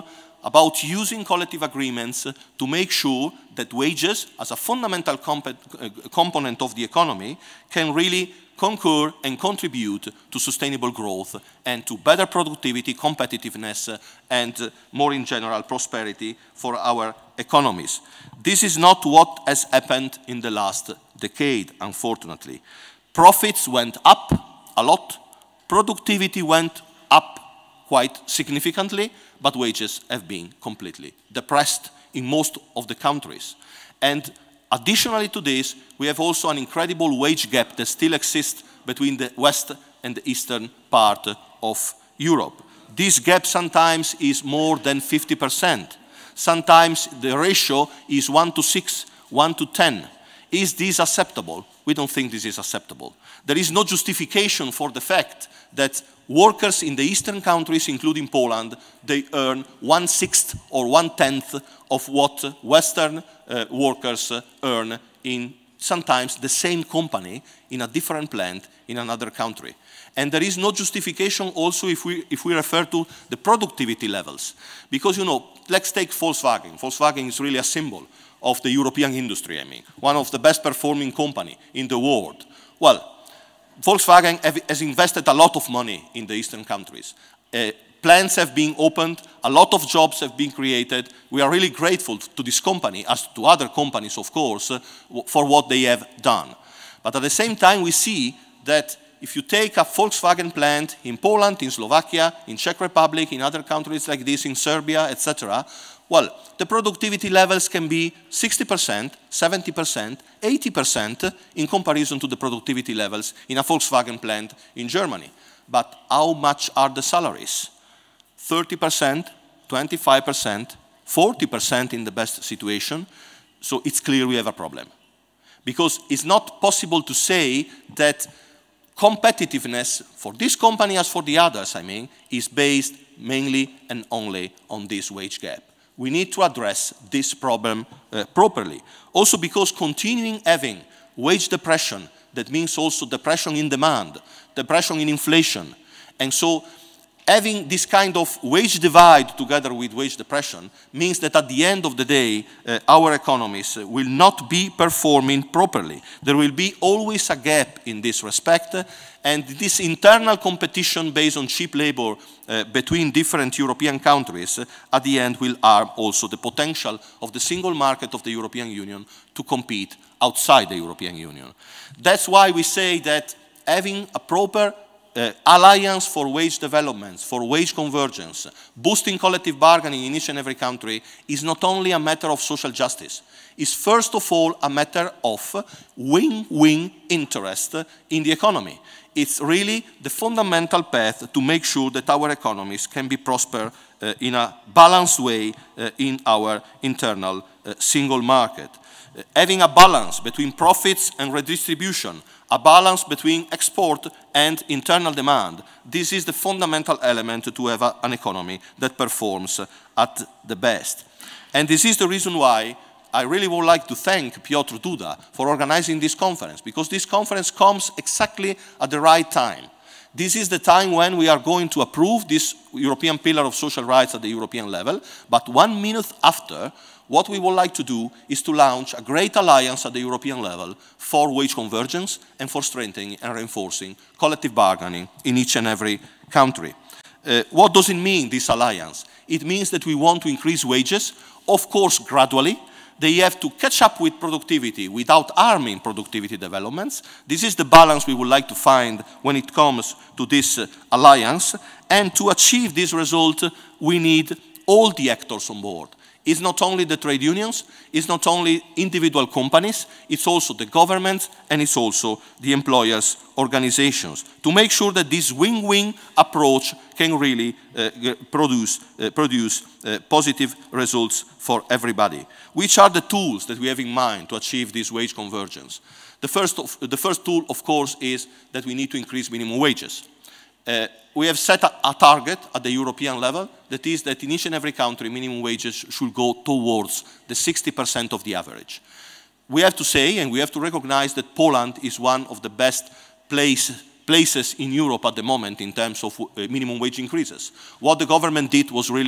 Speaker 7: about using collective agreements to make sure that wages, as a fundamental comp uh, component of the economy, can really concur and contribute to sustainable growth and to better productivity, competitiveness, and uh, more in general prosperity for our economies. This is not what has happened in the last decade, unfortunately. Profits went up a lot, productivity went up quite significantly, but wages have been completely depressed in most of the countries. And additionally to this, we have also an incredible wage gap that still exists between the west and the eastern part of Europe. This gap sometimes is more than fifty percent. Sometimes the ratio is one to six, one to ten. Is this acceptable? We don't think this is acceptable. There is no justification for the fact that workers in the eastern countries, including Poland, they earn one-sixth or one-tenth of what Western uh, workers uh, earn in sometimes the same company in a different plant in another country. And there is no justification also if we, if we refer to the productivity levels. Because, you know, let's take Volkswagen. Volkswagen is really a symbol of the European industry, I mean, one of the best performing companies in the world. Well, Volkswagen have, has invested a lot of money in the eastern countries. Uh, plants have been opened, a lot of jobs have been created. We are really grateful to this company, as to other companies, of course, uh, for what they have done. But at the same time, we see that if you take a Volkswagen plant in Poland, in Slovakia, in Czech Republic, in other countries like this, in Serbia, et cetera, well, the productivity levels can be sixty percent, seventy percent, eighty percent in comparison to the productivity levels in a Volkswagen plant in Germany. But how much are the salaries? thirty percent, twenty-five percent, forty percent in the best situation. So it's clear we have a problem. Because it's not possible to say that competitiveness for this company as for the others, I mean, is based mainly and only on this wage gap. We need to address this problem uh, properly. Also because continuing having wage depression, that means also depression in demand, depression in inflation. And so having this kind of wage divide together with wage depression means that at the end of the day, uh, our economies will not be performing properly. There will be always a gap in this respect, and this internal competition based on cheap labor uh, between different European countries uh, at the end will harm also the potential of the single market of the European Union to compete outside the European Union. That's why we say that having a proper Uh, alliance for wage developments, for wage convergence, boosting collective bargaining in each and every country is not only a matter of social justice, it's first of all a matter of win-win interest in the economy. It's really the fundamental path to make sure that our economies can be prosper uh, in a balanced way uh, in our internal uh, single market. Uh, having a balance between profits and redistribution, a balance between export and internal demand. This is the fundamental element to have a, an economy that performs at the best. And this is the reason why I really would like to thank Piotr Duda for organizing this conference, because this conference comes exactly at the right time. This is the time when we are going to approve this European Pillar of Social Rights at the European level, but one minute after, what we would like to do is to launch a great alliance at the European level for wage convergence and for strengthening and reinforcing collective bargaining in each and every country. Uh, what does it mean, this alliance? It means that we want to increase wages, of course gradually. They have to catch up with productivity without harming productivity developments. This is the balance we would like to find when it comes to this uh, alliance. And to achieve this result, we need all the actors on board. It's not only the trade unions, it's not only individual companies, it's also the government and it's also the employers' organizations, to make sure that this win-win approach can really uh, produce, uh, produce uh, positive results for everybody. Which are the tools that we have in mind to achieve this wage convergence? The first, of, the first tool, of course, is that we need to increase minimum wages. Uh, we have set a, a target at the European level, that is that in each and every country minimum wages should go towards the sixty percent of the average. We have to say, and we have to recognize, that Poland is one of the best place, places in Europe at the moment in terms of uh, minimum wage increases. What the government did was really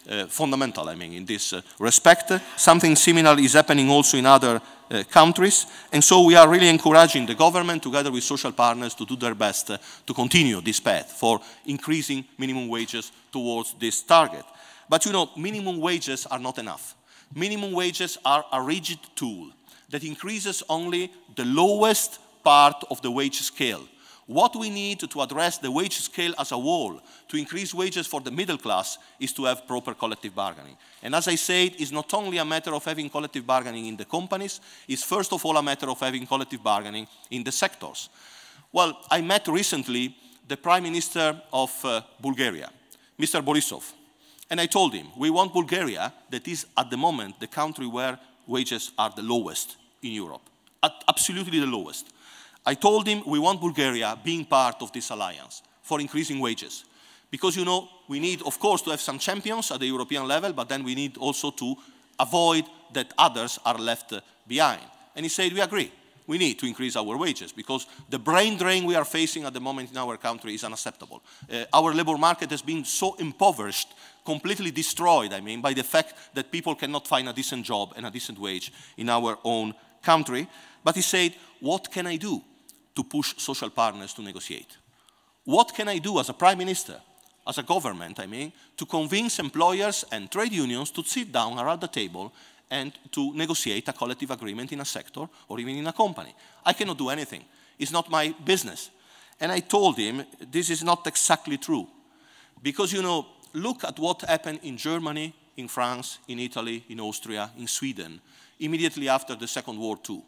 Speaker 7: uh, fundamental, I mean, in this uh, respect. Something similar is happening also in other uh, countries. And so we are really encouraging the government, together with social partners, to do their best uh, to continue this path for increasing minimum wages towards this target. But you know, minimum wages are not enough. Minimum wages are a rigid tool that increases only the lowest part of the wage scale. What we need to address the wage scale as a whole, to increase wages for the middle class, is to have proper collective bargaining. And as I said, it's not only a matter of having collective bargaining in the companies, it's first of all a matter of having collective bargaining in the sectors. Well, I met recently the Prime Minister of uh, Bulgaria, Mister Borisov, and I told him, we want Bulgaria, that is at the moment the country where wages are the lowest in Europe, at absolutely the lowest. I told him we want Bulgaria being part of this alliance for increasing wages. Because, you know, we need, of course, to have some champions at the European level, but then we need also to avoid that others are left behind. And he said, we agree. We need to increase our wages because the brain drain we are facing at the moment in our country is unacceptable. Uh, our labor market has been so impoverished, completely destroyed, I mean, by the fact that people cannot find a decent job and a decent wage in our own country. But he said, what can I do to push social partners to negotiate? What can I do as a prime minister, as a government, I mean, to convince employers and trade unions to sit down around the table and to negotiate a collective agreement in a sector or even in a company? I cannot do anything. It's not my business. And I told him this is not exactly true. Because, you know, look at what happened in Germany, in France, in Italy, in Austria, in Sweden, immediately after the Second World War.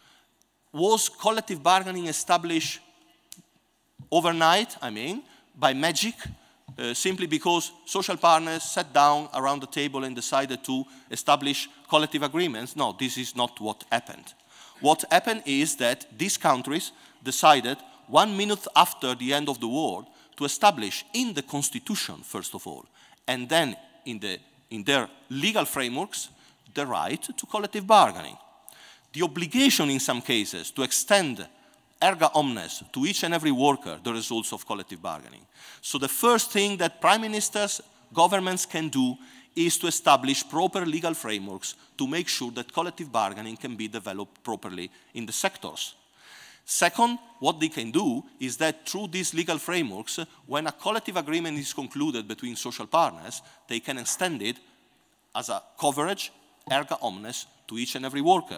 Speaker 7: Was collective bargaining established overnight, I mean, by magic, uh, simply because social partners sat down around the table and decided to establish collective agreements? No, this is not what happened. What happened is that these countries decided, one minute after the end of the war, to establish in the constitution, first of all, and then in, the, in their legal frameworks, the right to collective bargaining. The obligation in some cases to extend erga omnes to each and every worker the results of collective bargaining. So the first thing that prime ministers, governments can do is to establish proper legal frameworks to make sure that collective bargaining can be developed properly in the sectors. Second, what they can do is that through these legal frameworks, when a collective agreement is concluded between social partners, they can extend it as a coverage, erga omnes, to each and every worker.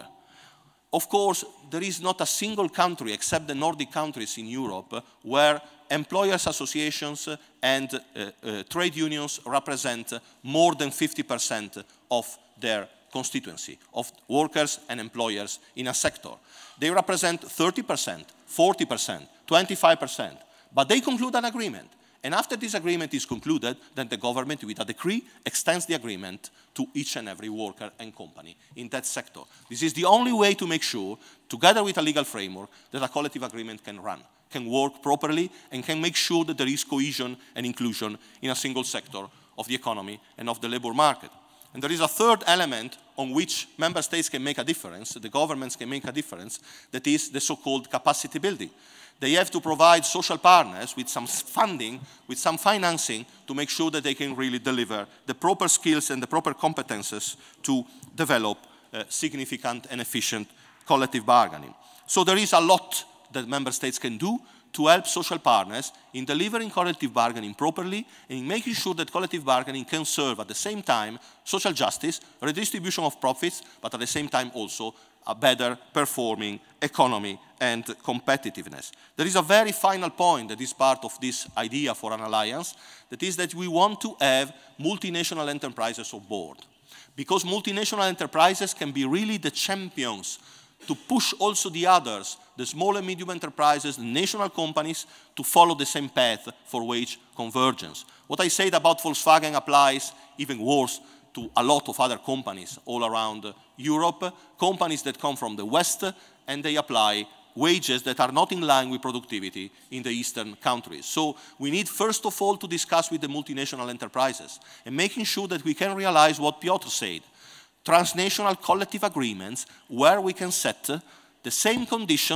Speaker 7: Of course, there is not a single country except the Nordic countries in Europe where employers' associations and uh, uh, trade unions represent more than fifty percent of their constituency, of workers and employers in a sector. They represent thirty percent, forty percent, twenty-five percent, but they conclude an agreement. And after this agreement is concluded, then the government, with a decree, extends the agreement to each and every worker and company in that sector. This is the only way to make sure, together with a legal framework, that a collective agreement can run, can work properly, and can make sure that there is cohesion and inclusion in a single sector of the economy and of the labor market. And there is a third element on which member states can make a difference, the governments can make a difference, that is the so-called capacity building. They have to provide social partners with some funding, with some financing, to make sure that they can really deliver the proper skills and the proper competences to develop uh, significant and efficient collective bargaining. So there is a lot that member states can do to help social partners in delivering collective bargaining properly and in making sure that collective bargaining can serve at the same time social justice, redistribution of profits, but at the same time also a better performing economy and competitiveness. There is a very final point that is part of this idea for an alliance, that is that we want to have multinational enterprises on board. Because multinational enterprises can be really the champions to push also the others, the small and medium enterprises, the national companies, to follow the same path for wage convergence. What I said about Volkswagen applies even worse to a lot of other companies all around Europe, companies that come from the West, and they apply wages that are not in line with productivity in the Eastern countries. So we need first of all to discuss with the multinational enterprises and making sure that we can realize what Piotr said, transnational collective agreements where we can set the same conditions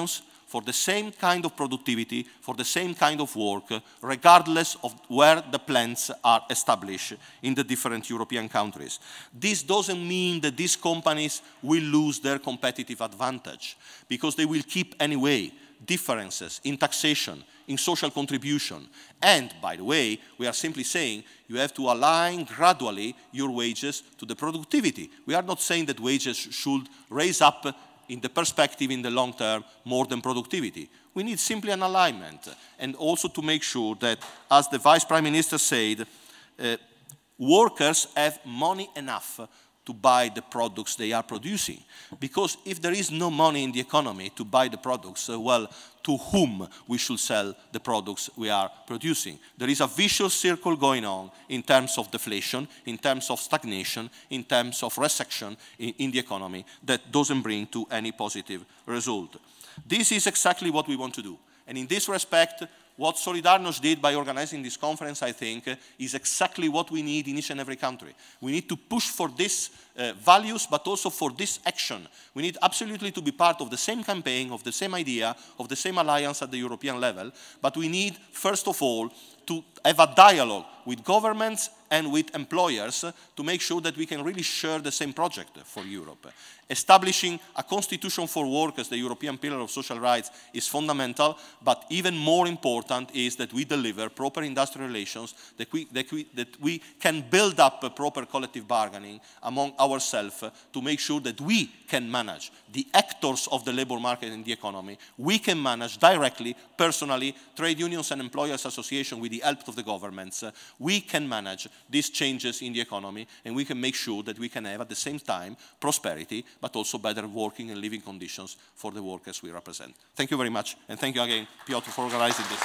Speaker 7: for the same kind of productivity, for the same kind of work, uh, regardless of where the plants are established in the different European countries. This doesn't mean that these companies will lose their competitive advantage, because they will keep anyway differences in taxation, in social contribution. And, by the way, we are simply saying you have to align gradually your wages to the productivity. We are not saying that wages should raise up in the perspective, in the long term, more than productivity. We need simply an alignment, and also to make sure that, as the Vice Prime Minister said, uh, workers have money enough to buy the products they are producing. Because if there is no money in the economy to buy the products, uh, well, to whom we should sell the products we are producing? There is a vicious circle going on in terms of deflation, in terms of stagnation, in terms of recession in, in the economy that doesn't bring to any positive result. This is exactly what we want to do. And in this respect, what Solidarność did by organizing this conference, I think, uh, is exactly what we need in each and every country. We need to push for these uh, values, but also for this action. We need absolutely to be part of the same campaign, of the same idea, of the same alliance at the European level, but we need, first of all, to have a dialogue with governments and with employers uh, to make sure that we can really share the same project for Europe. Establishing a constitution for workers, the European Pillar of Social Rights, is fundamental, but even more important is that we deliver proper industrial relations, that we, that we, that we can build up a proper collective bargaining among ourselves uh, to make sure that we can manage the actors of the labor market and the economy. We can manage directly, personally, trade unions and employers associations with the help of the governments. Uh, we can manage these changes in the economy, and we can make sure that we can have at the same time prosperity, but also better working and living conditions for the workers we represent. Thank you very much, and thank you again, Piotr, for organizing this.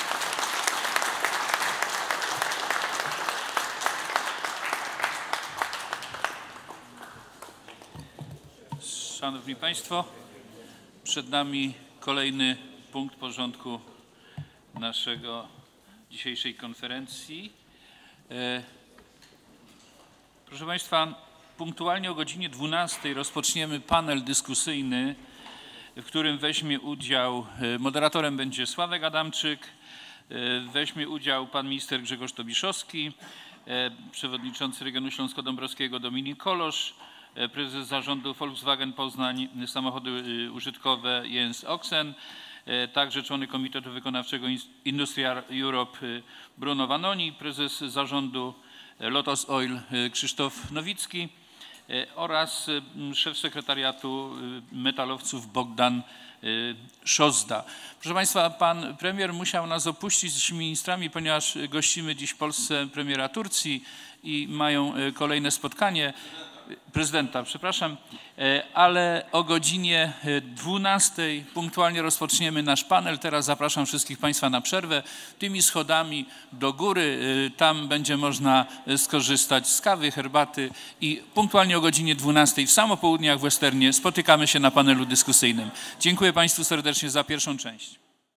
Speaker 2: Szanowni Państwo, przed nami kolejny punkt porządku naszego dzisiejszej konferencji. Proszę Państwa, punktualnie o godzinie dwunastej rozpoczniemy panel dyskusyjny, w którym weźmie udział, moderatorem będzie Sławek Adamczyk, weźmie udział pan minister Grzegorz Tobiszowski, przewodniczący regionu śląsko-dąbrowskiego Dominik Kolosz, prezes zarządu Volkswagen Poznań Samochody Użytkowe Jens Oksen, także członek Komitetu Wykonawczego Industrial Europe Bruno Vanoni, prezes zarządu Lotos Oil Krzysztof Nowicki oraz szef sekretariatu metalowców Bogdan Szozda. Proszę Państwa, pan premier musiał nas opuścić z ministrami, ponieważ gościmy dziś w Polsce premiera Turcji i mają kolejne spotkanie. Prezydenta, przepraszam, ale o godzinie dwunastej punktualnie rozpoczniemy nasz panel. Teraz zapraszam wszystkich Państwa na przerwę. Tymi schodami do góry, tam będzie można skorzystać z kawy, herbaty i punktualnie o godzinie dwunastej w samo południe jak w Westernie spotykamy się na panelu dyskusyjnym. Dziękuję Państwu serdecznie za pierwszą część.